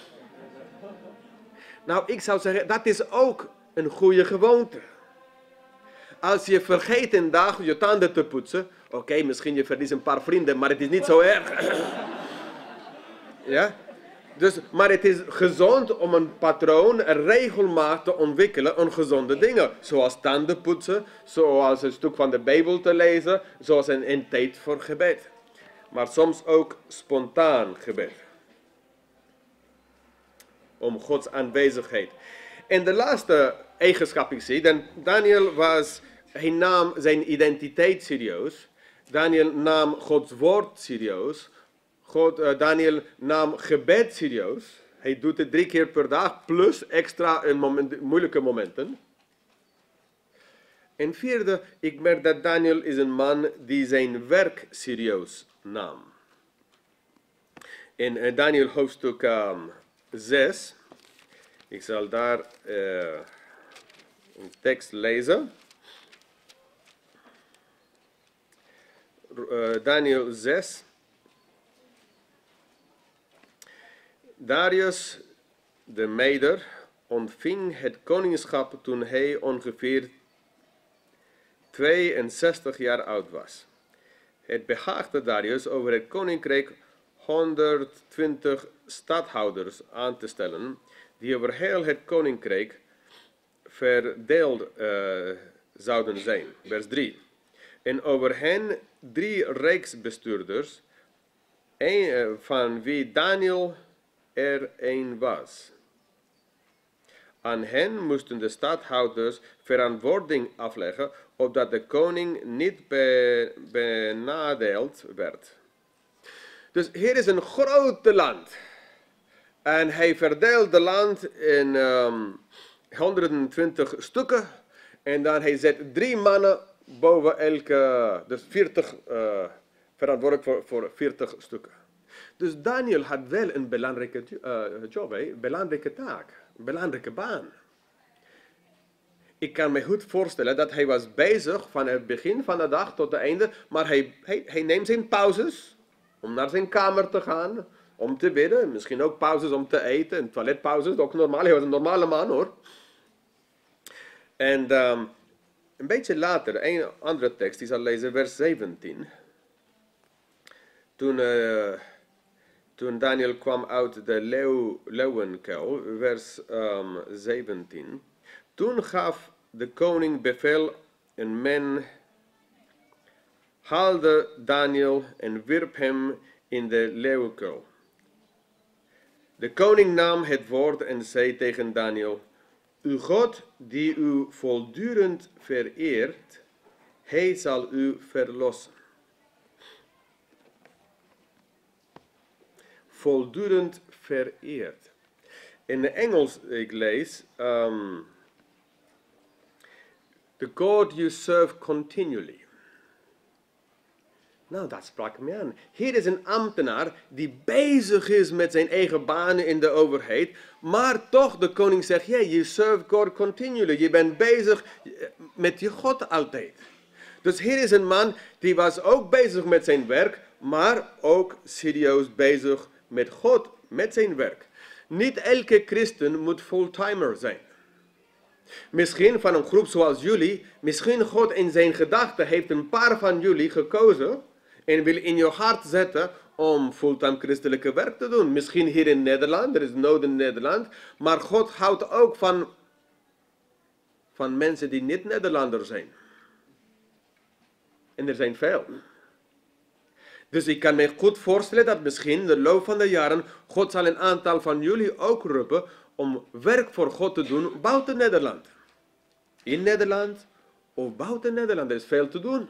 Nou, ik zou zeggen, dat is ook een goede gewoonte. Als je vergeet een dag je tanden te poetsen, oké, okay, misschien je verliest een paar vrienden, maar het is niet zo erg. Ja? Dus, maar het is gezond om een patroon, een regelmaat te ontwikkelen aan gezonde dingen. Zoals tanden poetsen, zoals een stuk van de Bijbel te lezen, zoals een, een tijd voor gebed. Maar soms ook spontaan gebed. Om Gods aanwezigheid. En de laatste eigenschap ik zie, dan Daniel was, hij nam zijn identiteit serieus. Daniel nam Gods woord serieus. God, uh, Daniel nam gebed serieus. Hij doet het drie keer per dag, plus extra in moment, moeilijke momenten. En vierde, ik merk dat Daniel is een man die zijn werk serieus nam. In uh, Daniel hoofdstuk um, zes, ik zal daar uh, een tekst lezen. Uh, Daniel zes. Darius de Meder ontving het koningschap toen hij ongeveer tweeënzestig jaar oud was. Het behaagde Darius over het koninkrijk honderdtwintig stadhouders aan te stellen, die over heel het koninkrijk verdeeld uh, zouden zijn. Vers drie. En over hen drie rijksbestuurders, een, uh, van wie Daniel er een was. Aan hen moesten de stadhouders verantwoording afleggen, opdat de koning niet be, benadeeld werd. Dus hier is een groot land. En hij verdeelt het land in um, honderdtwintig stukken. En dan hij zet drie mannen boven elke, dus veertig, uh, verantwoordelijk voor, voor veertig stukken. Dus Daniel had wel een belangrijke uh, job, een belangrijke taak, een belangrijke baan. Ik kan me goed voorstellen dat hij was bezig van het begin van de dag tot het einde, maar hij, hij, hij neemt zijn pauzes om naar zijn kamer te gaan, om te bidden, misschien ook pauzes om te eten, en toiletpauzes, ook normaal, hij was een normale man hoor. En um, een beetje later, een andere tekst, die zal lezen, vers zeventien. Toen... Uh, Toen Daniel kwam uit de leeuw, leeuwenkuil, vers um, zeventien. Toen gaf de koning bevel en men haalde Daniel en wierp hem in de leeuwenkuil. De koning nam het woord en zei tegen Daniel: Uw God die u voortdurend vereert, hij zal u verlossen. Voortdurend vereerd. In de Engels, ik lees, um, the God you serve continually. Nou, dat sprak me aan. Hier is een ambtenaar die bezig is met zijn eigen banen in de overheid, maar toch de koning zegt, ja, je serve God continually. Je bent bezig met je God altijd. Dus hier is een man die was ook bezig met zijn werk, maar ook serieus bezig met God, met zijn werk. Niet elke christen moet fulltimer zijn. Misschien van een groep zoals jullie, misschien God in zijn gedachten heeft een paar van jullie gekozen en wil in je hart zetten om fulltime christelijke werk te doen. Misschien hier in Nederland, er is nood in Nederland, maar God houdt ook van, van mensen die niet Nederlander zijn. En er zijn veel. Dus ik kan me goed voorstellen dat misschien in de loop van de jaren God zal een aantal van jullie ook roepen om werk voor God te doen buiten Nederland. In Nederland of buiten Nederland, er is veel te doen.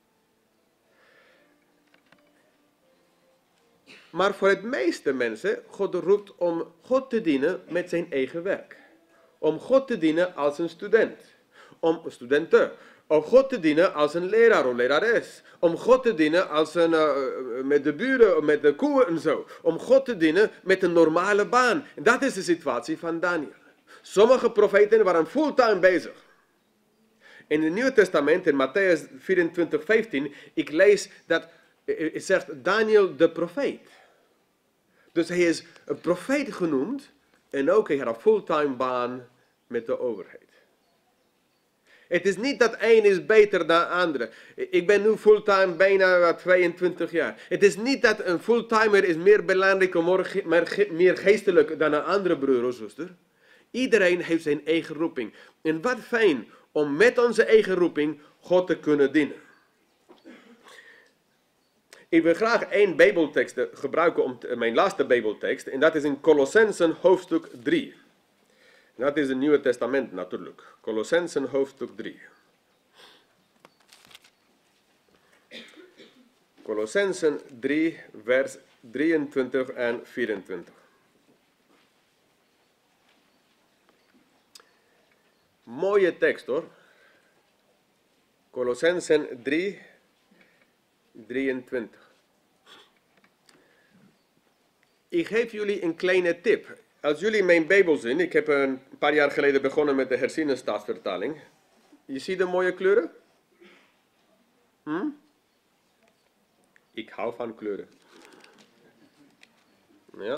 Maar voor het meeste mensen, God roept om God te dienen met zijn eigen werk. Om God te dienen als een student. Om studenten. Om God te dienen als een leraar of lerares. Om God te dienen als een, uh, met de buren, met de koeien en zo. Om God te dienen met een normale baan. En dat is de situatie van Daniel. Sommige profeten waren fulltime bezig. In het Nieuwe Testament, in Matthäus vierentwintig, vijftien, ik lees dat, het zegt Daniel de profeet. Dus hij is een profeet genoemd en ook hij had een fulltime baan met de overheid. Het is niet dat één is beter dan de andere. Ik ben nu fulltime bijna tweeëntwintig jaar. Het is niet dat een fulltimer is meer belangrijk of meer geestelijk dan een andere broer of zuster. Iedereen heeft zijn eigen roeping. En wat fijn om met onze eigen roeping God te kunnen dienen. Ik wil graag één Bijbeltekst gebruiken, om te, mijn laatste Bijbeltekst. En dat is in Colossensen hoofdstuk drie. Dat is het Nieuwe Testament natuurlijk. Colossensen hoofdstuk drie. Colossensen drie, vers drieëntwintig en vierentwintig. Mooie tekst hoor. Colossensen drie, drieëntwintig. Ik geef jullie een kleine tip. Als jullie mijn Bijbel zien, ik heb een paar jaar geleden begonnen met de herziene staatvertaling. Je ziet de mooie kleuren? Hm? Ik hou van kleuren. Ja.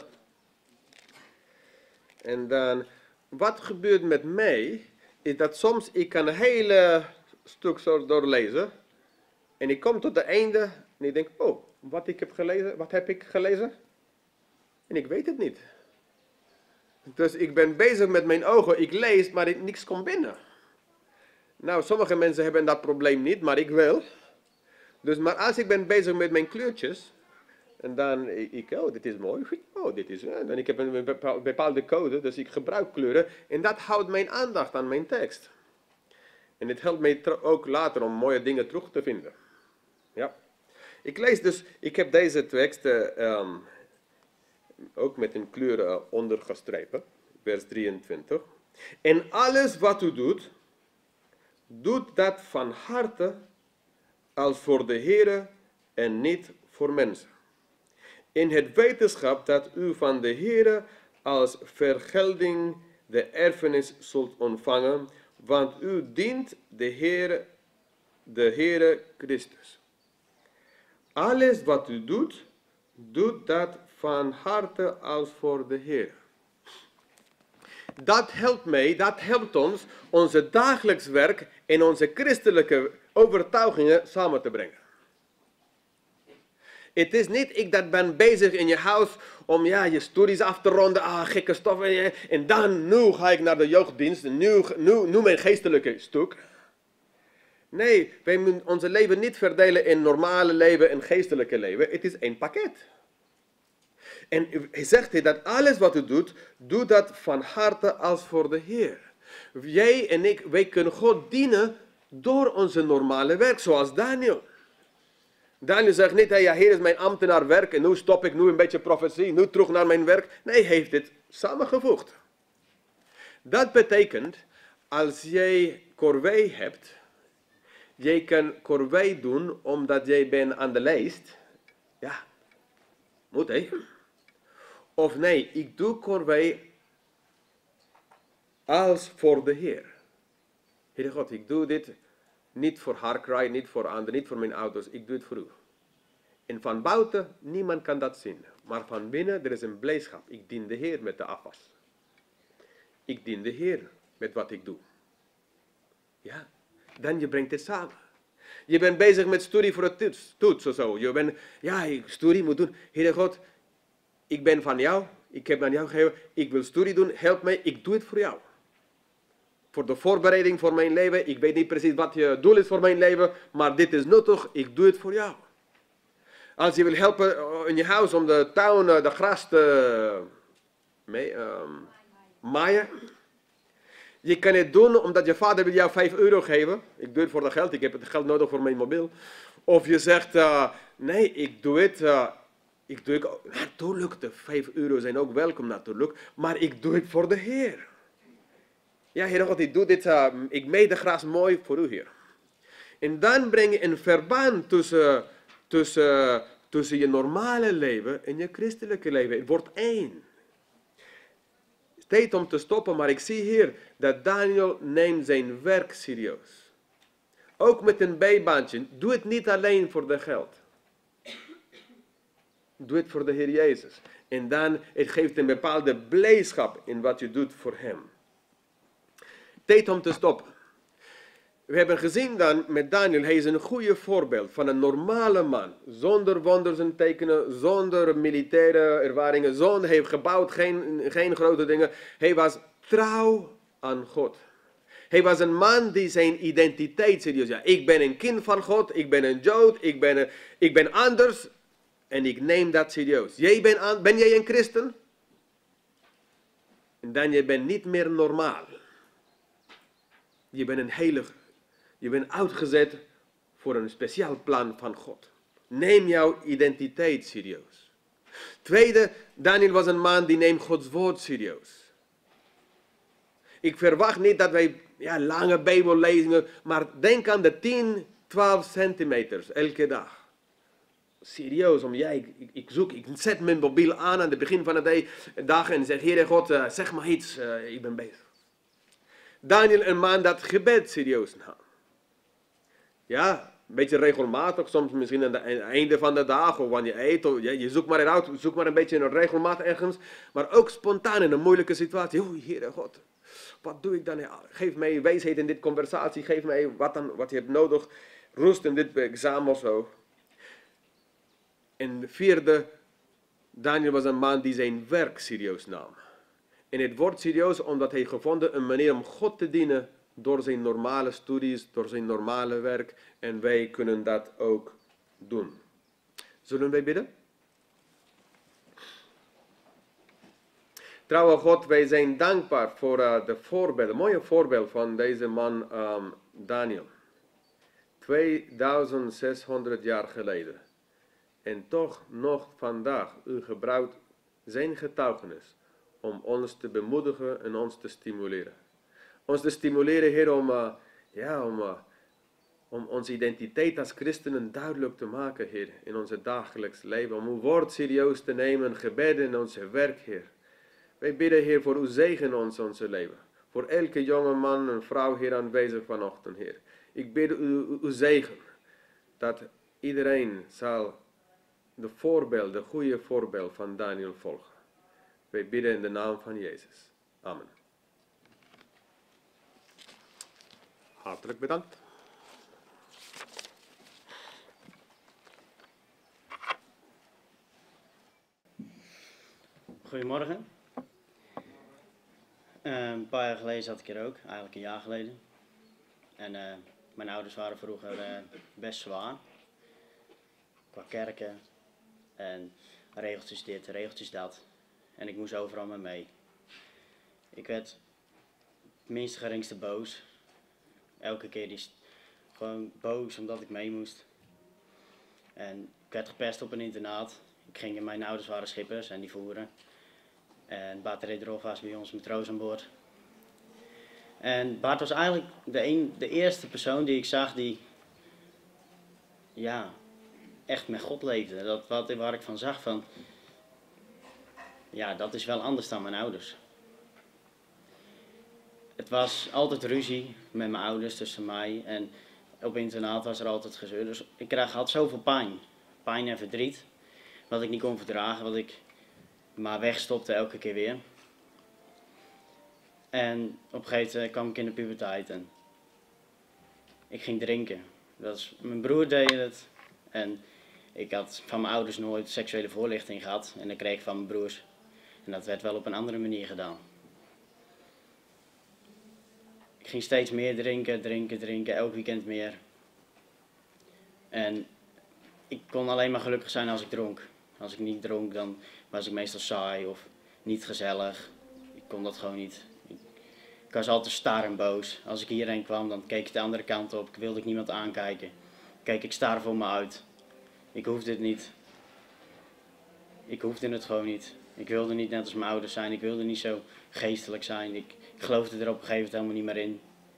En dan, wat gebeurt met mij, is dat soms ik een hele stuk zo doorlezen. En ik kom tot het einde en ik denk, oh, wat ik heb gelezen, wat heb ik gelezen? En ik weet het niet. Dus ik ben bezig met mijn ogen, ik lees, maar ik, niks komt binnen. Nou, sommige mensen hebben dat probleem niet, maar ik wel. Dus, maar als ik ben bezig met mijn kleurtjes, en dan, ik, oh, dit is mooi, oh, dit is, dan ik heb een bepaalde code, dus ik gebruik kleuren, en dat houdt mijn aandacht aan mijn tekst. En het helpt mij ook later om mooie dingen terug te vinden. Ja. Ik lees dus, ik heb deze tekst uh, um, ook met een kleur uh, ondergestrepen, vers drieëntwintig. En alles wat u doet, doet dat van harte als voor de Heere en niet voor mensen. In het wetenschap dat u van de Heere als vergelding de erfenis zult ontvangen, want u dient de Heere, de Heere Christus. Alles wat u doet, doet dat van harte als voor de Heer. Dat helpt mij, dat helpt ons, onze dagelijks werk en onze christelijke overtuigingen samen te brengen. Het is niet ik dat ben bezig in je huis om ja, je studies af te ronden, ah, gekke stof, en dan, nu ga ik naar de jeugddienst, nu, nu, nu mijn geestelijke stuk. Nee, wij moeten onze leven niet verdelen in normale leven en geestelijke leven. Het is één pakket. En hij zegt dat alles wat u doet, doe dat van harte als voor de Heer. Jij en ik, wij kunnen God dienen door onze normale werk, zoals Daniel. Daniel zegt niet, hey, ja, hier is mijn ambtenaar werk en nu stop ik, nu een beetje profetie, nu terug naar mijn werk. Nee, hij heeft dit samengevoegd. Dat betekent, als jij corvée hebt Jij kan corvée doen omdat jij bent aan de lijst. Ja, moet hè. Of nee, ik doe corvée als voor de Heer. Heer God, ik doe dit niet voor Harkrij, niet voor anderen, niet voor mijn ouders. Ik doe het voor u. En van buiten, niemand kan dat zien. Maar van binnen, er is een blijdschap. Ik dien de Heer met de afwas. Ik dien de Heer met wat ik doe. Ja, dan je brengt het samen. Je bent bezig met studie voor het toets, toets of zo. Je bent, ja, ik studie moet doen. Heer God, ik ben van jou. Ik heb aan jou gegeven. Ik wil studie doen. Help mij. Ik doe het voor jou. Voor de voorbereiding voor mijn leven. Ik weet niet precies wat je doel is voor mijn leven. Maar dit is nuttig. Ik doe het voor jou. Als je wil helpen in je huis om de tuin, de gras te mee, um, maaien. Je kan het doen omdat je vader wil jou vijf euro geven. Ik doe het voor dat geld. Ik heb het geld nodig voor mijn mobiel. Of je zegt, uh, nee, ik doe het. Uh, ik doe het. Natuurlijk, de vijf euro zijn ook welkom natuurlijk. Maar ik doe het voor de Heer. Ja, Heer God, ik doe dit. Uh, ik meet de gras mooi voor u, Heer. En dan breng je een verband tussen, tussen, tussen je normale leven en je christelijke leven. Het wordt één. Tijd om te stoppen, maar ik zie hier dat Daniel neemt zijn werk serieus. Ook met een bijbaantje. Doe het niet alleen voor de geld. Doe het voor de Heer Jezus. En dan, het geeft een bepaalde blijdschap in wat je doet voor Hem. Tijd om te stoppen. We hebben gezien dan met Daniel, hij is een goede voorbeeld van een normale man. Zonder wonders en tekenen, zonder militaire ervaringen, zonder, hij heeft gebouwd, geen, geen grote dingen. Hij was trouw aan God. Hij was een man die zijn identiteit serieus had. Ja, ik ben een kind van God, ik ben een Jood, ik ben, een, ik ben anders en ik neem dat serieus. Jij ben, aan, ben jij een christen? En dan je bent niet meer normaal. Je bent een heilige. Je bent uitgezet voor een speciaal plan van God. Neem jouw identiteit serieus. Tweede, Daniel was een man die neemt Gods woord serieus. Ik verwacht niet dat wij ja, lange bijbellezingen, maar denk aan de tien, twaalf centimeters elke dag. Serieus, om jij, ik, ik zoek, ik zet mijn mobiel aan aan het begin van de dag en zeg, Heere God, uh, zeg maar iets, uh, ik ben bezig. Daniel, een man dat gebed serieus nam. Ja, een beetje regelmatig, soms misschien aan het einde van de dag of wanneer je eet. Of, ja, je zoekt maar eruit, zoek maar een beetje een regelmaat ergens. Maar ook spontaan in een moeilijke situatie. Oh, Heere God, wat doe ik dan? Geef mij wijsheid in dit conversatie, geef mij wat, dan, wat je hebt nodig. Rust in dit examen of zo. En de vierde, Daniel was een man die zijn werk serieus nam. En het wordt serieus omdat hij gevonden een manier om God te dienen door zijn normale studies, door zijn normale werk. En wij kunnen dat ook doen. Zullen wij bidden? Trouwe God, wij zijn dankbaar voor uh, de voorbeeld, een mooie voorbeeld van deze man um, Daniel. tweeduizend zeshonderd jaar geleden. En toch nog vandaag, u gebruikt zijn getuigenis om ons te bemoedigen en ons te stimuleren. Ons te stimuleren, Heer, om, uh, ja, om, uh, om onze identiteit als christenen duidelijk te maken, Heer, in onze dagelijks leven. Om uw woord serieus te nemen, gebeden in onze werk, Heer. Wij bidden, Heer, voor uw zegen in ons, onze leven. Voor elke jonge man en vrouw hier aanwezig vanochtend, Heer. Ik bid u, uw zegen, dat iedereen zal de voorbeeld, de goede voorbeeld van Daniel volgen. Wij bidden in de naam van Jezus. Amen. Hartelijk bedankt.
Goedemorgen. Uh, een paar jaar geleden zat ik hier ook, eigenlijk een jaar geleden. En uh, mijn ouders waren vroeger uh, best zwaar. Qua kerken en regeltjes dit, regeltjes dat. En ik moest overal mee mee. Ik werd het minst geringste boos. Elke keer die gewoon boos omdat ik mee moest. En ik werd gepest op een internaat. Ik ging, mijn ouders waren schippers en die voeren. En Bart Ridderhof was bij ons matroos aan boord. En Bart was eigenlijk de, een, de eerste persoon die ik zag die ja, echt met God leefde. Dat wat, waar ik van zag van, ja, dat is wel anders dan mijn ouders. Het was altijd ruzie met mijn ouders, tussen mij en op internaat was er altijd gezeur. Dus ik kreeg, had zoveel pijn. Pijn en verdriet. Wat ik niet kon verdragen, wat ik maar wegstopte elke keer weer. En op een gegeven moment kwam ik in de puberteit en ik ging drinken. Dat is, mijn broer deed het en ik had van mijn ouders nooit seksuele voorlichting gehad. En dat kreeg ik van mijn broers. En dat werd wel op een andere manier gedaan. Ik ging steeds meer drinken, drinken, drinken, elk weekend meer. En ik kon alleen maar gelukkig zijn als ik dronk. Als ik niet dronk, dan was ik meestal saai of niet gezellig. Ik kon dat gewoon niet. Ik, ik was altijd star en boos. Als ik hierheen kwam, dan keek ik de andere kant op. Ik wilde ik niemand aankijken. Keek ik star voor me uit. Ik hoefde het niet. Ik hoefde het gewoon niet. Ik wilde niet net als mijn ouders zijn. Ik wilde niet zo geestelijk zijn. Ik, ik geloofde er op een gegeven moment helemaal niet meer in.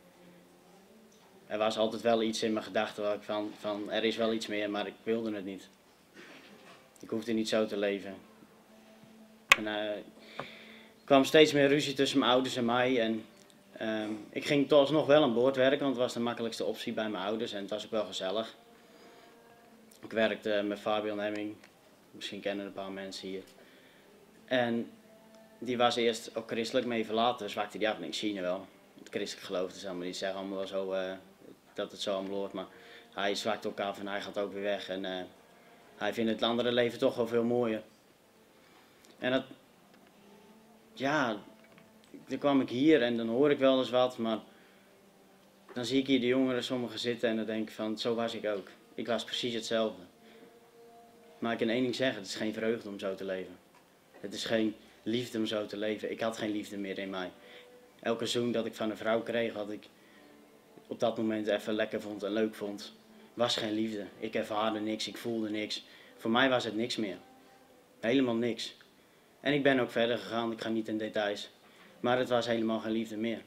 Er was altijd wel iets in mijn gedachten waar ik van, van er is wel iets meer, maar ik wilde het niet. Ik hoefde niet zo te leven. En uh, er kwam steeds meer ruzie tussen mijn ouders en mij. En uh, ik ging toch alsnog wel aan boord werken, want het was de makkelijkste optie bij mijn ouders en het was ook wel gezellig. Ik werkte met Fabian Hemming, misschien kennen een paar mensen hier. En die was eerst ook christelijk, maar even later zwakte die af en ik zie je wel. Het christelijk geloof is allemaal niet, zeggen allemaal wel zo uh, dat het zo allemaal hoort, maar hij zwakt ook af en hij gaat ook weer weg. En, uh, hij vindt het andere leven toch wel veel mooier. En dat, ja, dan kwam ik hier en dan hoor ik wel eens wat, maar dan zie ik hier de jongeren sommigen zitten en dan denk ik van, zo was ik ook. Ik was precies hetzelfde. Maar ik kan één ding zeggen, het is geen vreugde om zo te leven. Het is geen liefde om zo te leven. Ik had geen liefde meer in mij. Elke zoen dat ik van een vrouw kreeg, wat ik op dat moment even lekker vond en leuk vond, was geen liefde. Ik ervaarde niks, ik voelde niks. Voor mij was het niks meer. Helemaal niks. En ik ben ook verder gegaan, ik ga niet in details. Maar het was helemaal geen liefde meer.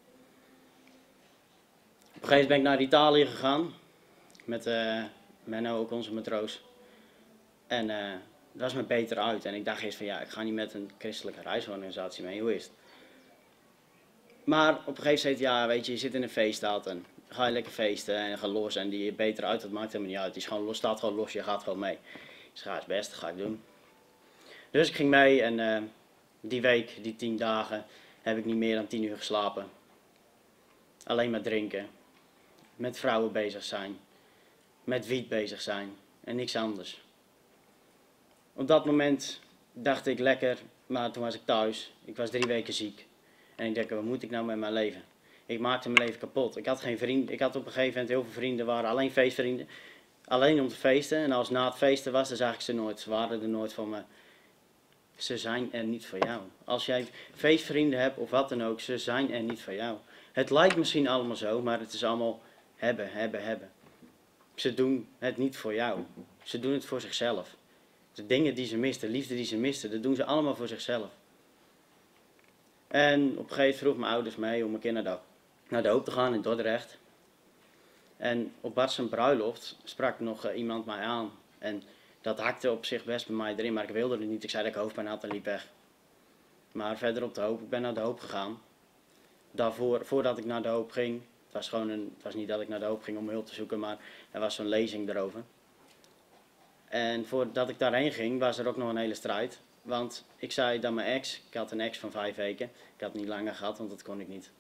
Op een gegeven moment ben ik naar Italië gegaan. Met uh, Menno, ook onze matroos. En uh, dat was me beter uit. En ik dacht eerst van ja, ik ga niet met een christelijke reisorganisatie mee, hoe is het? Maar op een gegeven moment, ja, weet je, je zit in een feeststad en ga je lekker feesten en ga los en die je beter uit, dat maakt helemaal niet uit. Die is gewoon los, staat gewoon los, je gaat gewoon mee. Ik zeg, ja, is best, dat ga ik doen. Dus ik ging mee en uh, die week, die tien dagen, heb ik niet meer dan tien uur geslapen. Alleen maar drinken, met vrouwen bezig zijn, met wiet bezig zijn en niks anders. Op dat moment dacht ik lekker, maar toen was ik thuis, ik was drie weken ziek. En ik dacht, wat moet ik nou met mijn leven? Ik maakte mijn leven kapot. Ik had geen vrienden. Ik had op een gegeven moment heel veel vrienden, waren alleen feestvrienden. Alleen om te feesten. En als na het feesten was, dan zag ik ze nooit. Ze waren er nooit van me. Ze zijn er niet voor jou. Als jij feestvrienden hebt of wat dan ook, ze zijn er niet voor jou. Het lijkt misschien allemaal zo, maar het is allemaal hebben, hebben, hebben. Ze doen het niet voor jou. Ze doen het voor zichzelf. De dingen die ze misten, de liefde die ze misten, dat doen ze allemaal voor zichzelf. En op een gegeven moment vroeg mijn ouders mee om een keer naar de, naar de hoop te gaan in Dordrecht. En op Bart zijn bruiloft sprak nog uh, iemand mij aan. En dat hakte op zich best bij mij erin, maar ik wilde het niet. Ik zei dat ik hoofdpijn had en liep weg. Maar verder op de hoop, ik ben naar de hoop gegaan. Daarvoor, voordat ik naar de hoop ging, het was, gewoon een, het was niet dat ik naar de hoop ging om hulp te zoeken, maar er was zo'n lezing erover. En voordat ik daarheen ging, was er ook nog een hele strijd. Want ik zei dat mijn ex, ik had een ex van vijf weken, ik had het niet langer gehad, want dat kon ik niet.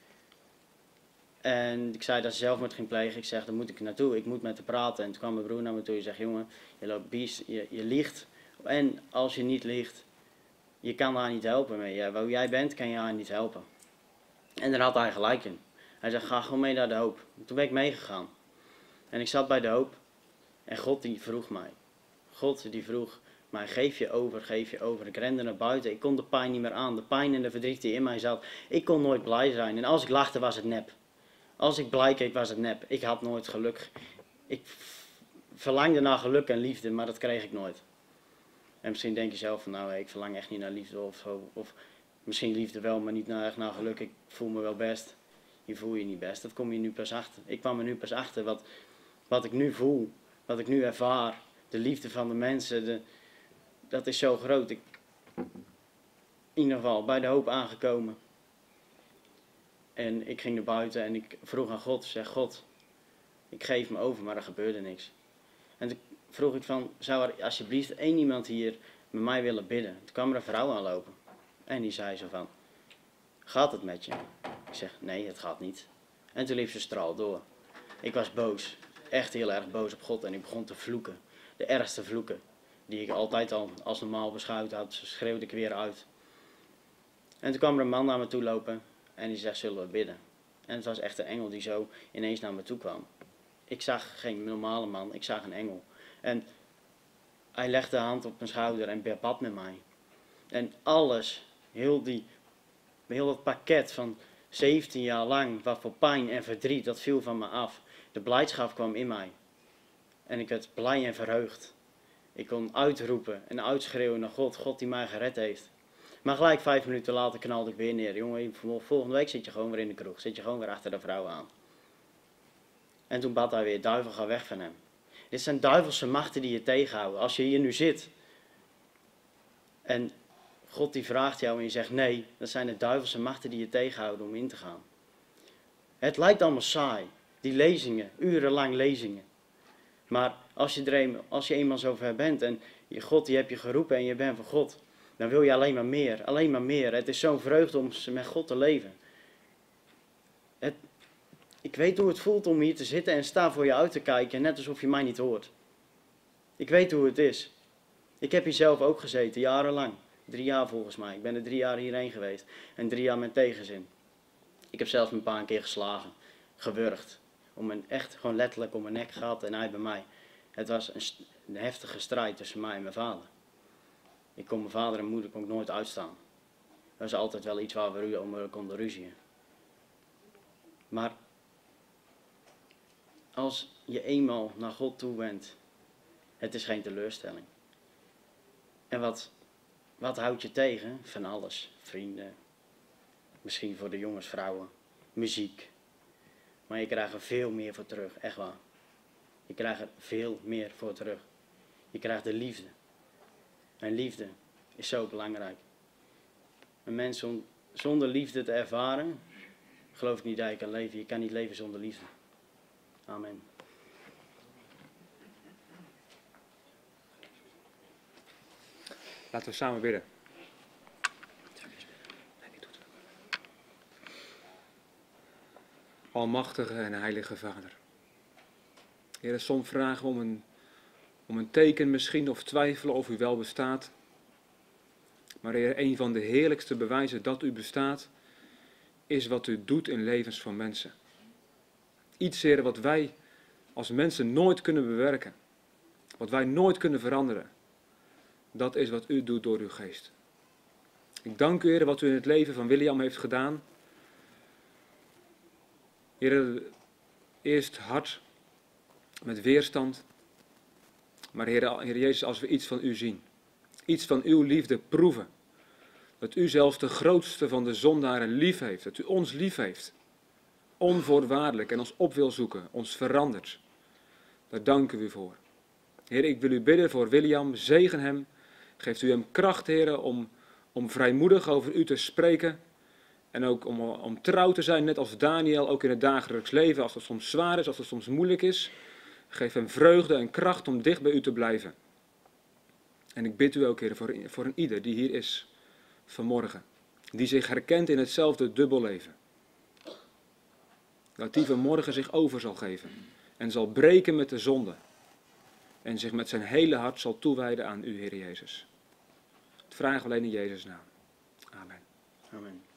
En ik zei dat ze zelfmoord ging plegen, ik zeg, daar moet ik naartoe, ik moet met haar praten. En toen kwam mijn broer naar me toe en zei, jongen, je loopt bies, je, je liegt. En als je niet liegt, je kan haar niet helpen mee. Hoe jij bent, kan je haar niet helpen. En daar had hij gelijk in. Hij zei, ga gewoon mee naar de hoop. Toen ben ik meegegaan. En ik zat bij de hoop. En God die vroeg mij. God die vroeg mij, geef je over, geef je over. Ik rende naar buiten, ik kon de pijn niet meer aan. De pijn en de verdriet die in mij zat. Ik kon nooit blij zijn. En als ik lachte was het nep. Als ik blij keek was het nep. Ik had nooit geluk. Ik verlangde naar geluk en liefde, maar dat kreeg ik nooit. En misschien denk je zelf van, nou ik verlang echt niet naar liefde of zo. Of misschien liefde wel, maar niet naar, echt naar geluk. Ik voel me wel best. Je voel je niet best, dat kom je nu pas achter. Ik kwam er nu pas achter wat, wat ik nu voel. wat ik nu ervaar, de liefde van de mensen, de, dat is zo groot. Ik, in ieder geval bij de hoop aangekomen. En ik ging naar buiten en ik vroeg aan God, zeg God, ik geef me over, maar er gebeurde niks. En toen vroeg ik van, zou er alsjeblieft één iemand hier met mij willen bidden? Toen kwam er een vrouw aanlopen. En die zei zo van, gaat het met je? Ik zeg, nee, het gaat niet. En toen liep ze straal door. Ik was boos, echt heel erg boos op God en ik begon te vloeken. De ergste vloeken, die ik altijd al als normaal beschouwd had, schreeuwde ik weer uit. En toen kwam er een man naar me toe lopen en die zegt, zullen we bidden? En het was echt een engel die zo ineens naar me toe kwam. Ik zag geen normale man, ik zag een engel. En hij legde de hand op mijn schouder en bad met mij. En alles, heel, die, heel dat pakket van zeventien jaar lang, wat voor pijn en verdriet, dat viel van me af. De blijdschap kwam in mij. En ik werd blij en verheugd. Ik kon uitroepen en uitschreeuwen naar God, God die mij gered heeft. Maar gelijk vijf minuten later knalde ik weer neer. Jongen, volgende week zit je gewoon weer in de kroeg. Zit je gewoon weer achter de vrouw aan. En toen bad hij weer, duivel, ga weg van hem. Dit zijn duivelse machten die je tegenhouden. Als je hier nu zit en God die vraagt jou en je zegt nee, dat zijn de duivelse machten die je tegenhouden om in te gaan. Het lijkt allemaal saai, die lezingen, urenlang lezingen. Maar als je er een, als je eenmaal zover bent en je God die heb je geroepen en je bent van God, dan wil je alleen maar meer, alleen maar meer. Het is zo'n vreugde om met God te leven. Het, ik weet hoe het voelt om hier te zitten en sta voor je uit te kijken, net alsof je mij niet hoort. Ik weet hoe het is. Ik heb hier zelf ook gezeten, jarenlang. Drie jaar volgens mij. Ik ben er drie jaar hierheen geweest. En drie jaar met tegenzin. Ik heb zelfs een paar keer geslagen. Gewurgd. Om mijn, echt gewoon letterlijk om mijn nek gehad en hij bij mij. Het was een, een heftige strijd tussen mij en mijn vader. Ik kon mijn vader en moeder kon ik nooit uitstaan. Dat was altijd wel iets waar we om konden ruzien. Maar als je eenmaal naar God toe bent, het is geen teleurstelling. En wat, wat houdt je tegen? Van alles. Vrienden, misschien voor de jongens, vrouwen, muziek. Maar je krijgt er veel meer voor terug, echt waar. Je krijgt er veel meer voor terug. Je krijgt de liefde. En liefde is zo belangrijk. Een mens zonder liefde te ervaren, geloof ik niet dat je kan leven. Je kan niet leven zonder liefde. Amen.
Laten we samen bidden. Almachtige en heilige Vader. Heer, soms vragen we om een, om een teken misschien of twijfelen of u wel bestaat. Maar Heer, een van de heerlijkste bewijzen dat u bestaat, is wat u doet in levens van mensen. Iets, Heer, wat wij als mensen nooit kunnen bewerken. Wat wij nooit kunnen veranderen. Dat is wat u doet door uw geest. Ik dank u, Heer, wat u in het leven van William heeft gedaan. Heer, eerst hard, met weerstand. Maar Heer, Heer Jezus, als we iets van u zien, iets van uw liefde proeven, dat u zelfs de grootste van de zondaren lief heeft, dat u ons lief heeft, onvoorwaardelijk en ons op wil zoeken, ons verandert, daar danken we u voor. Heer, ik wil u bidden voor William, zegen hem, geeft u hem kracht, Heer, om, om vrijmoedig over u te spreken en ook om, om trouw te zijn, net als Daniel, ook in het dagelijks leven, als het soms zwaar is, als het soms moeilijk is. Geef hem vreugde en kracht om dicht bij u te blijven. En ik bid u ook, Heer, voor, voor een ieder die hier is vanmorgen, die zich herkent in hetzelfde dubbelleven. Dat die vanmorgen zich over zal geven en zal breken met de zonde. En zich met zijn hele hart zal toewijden aan u, Heer Jezus. Het vragen we alleen in Jezus' naam. Amen.
Amen.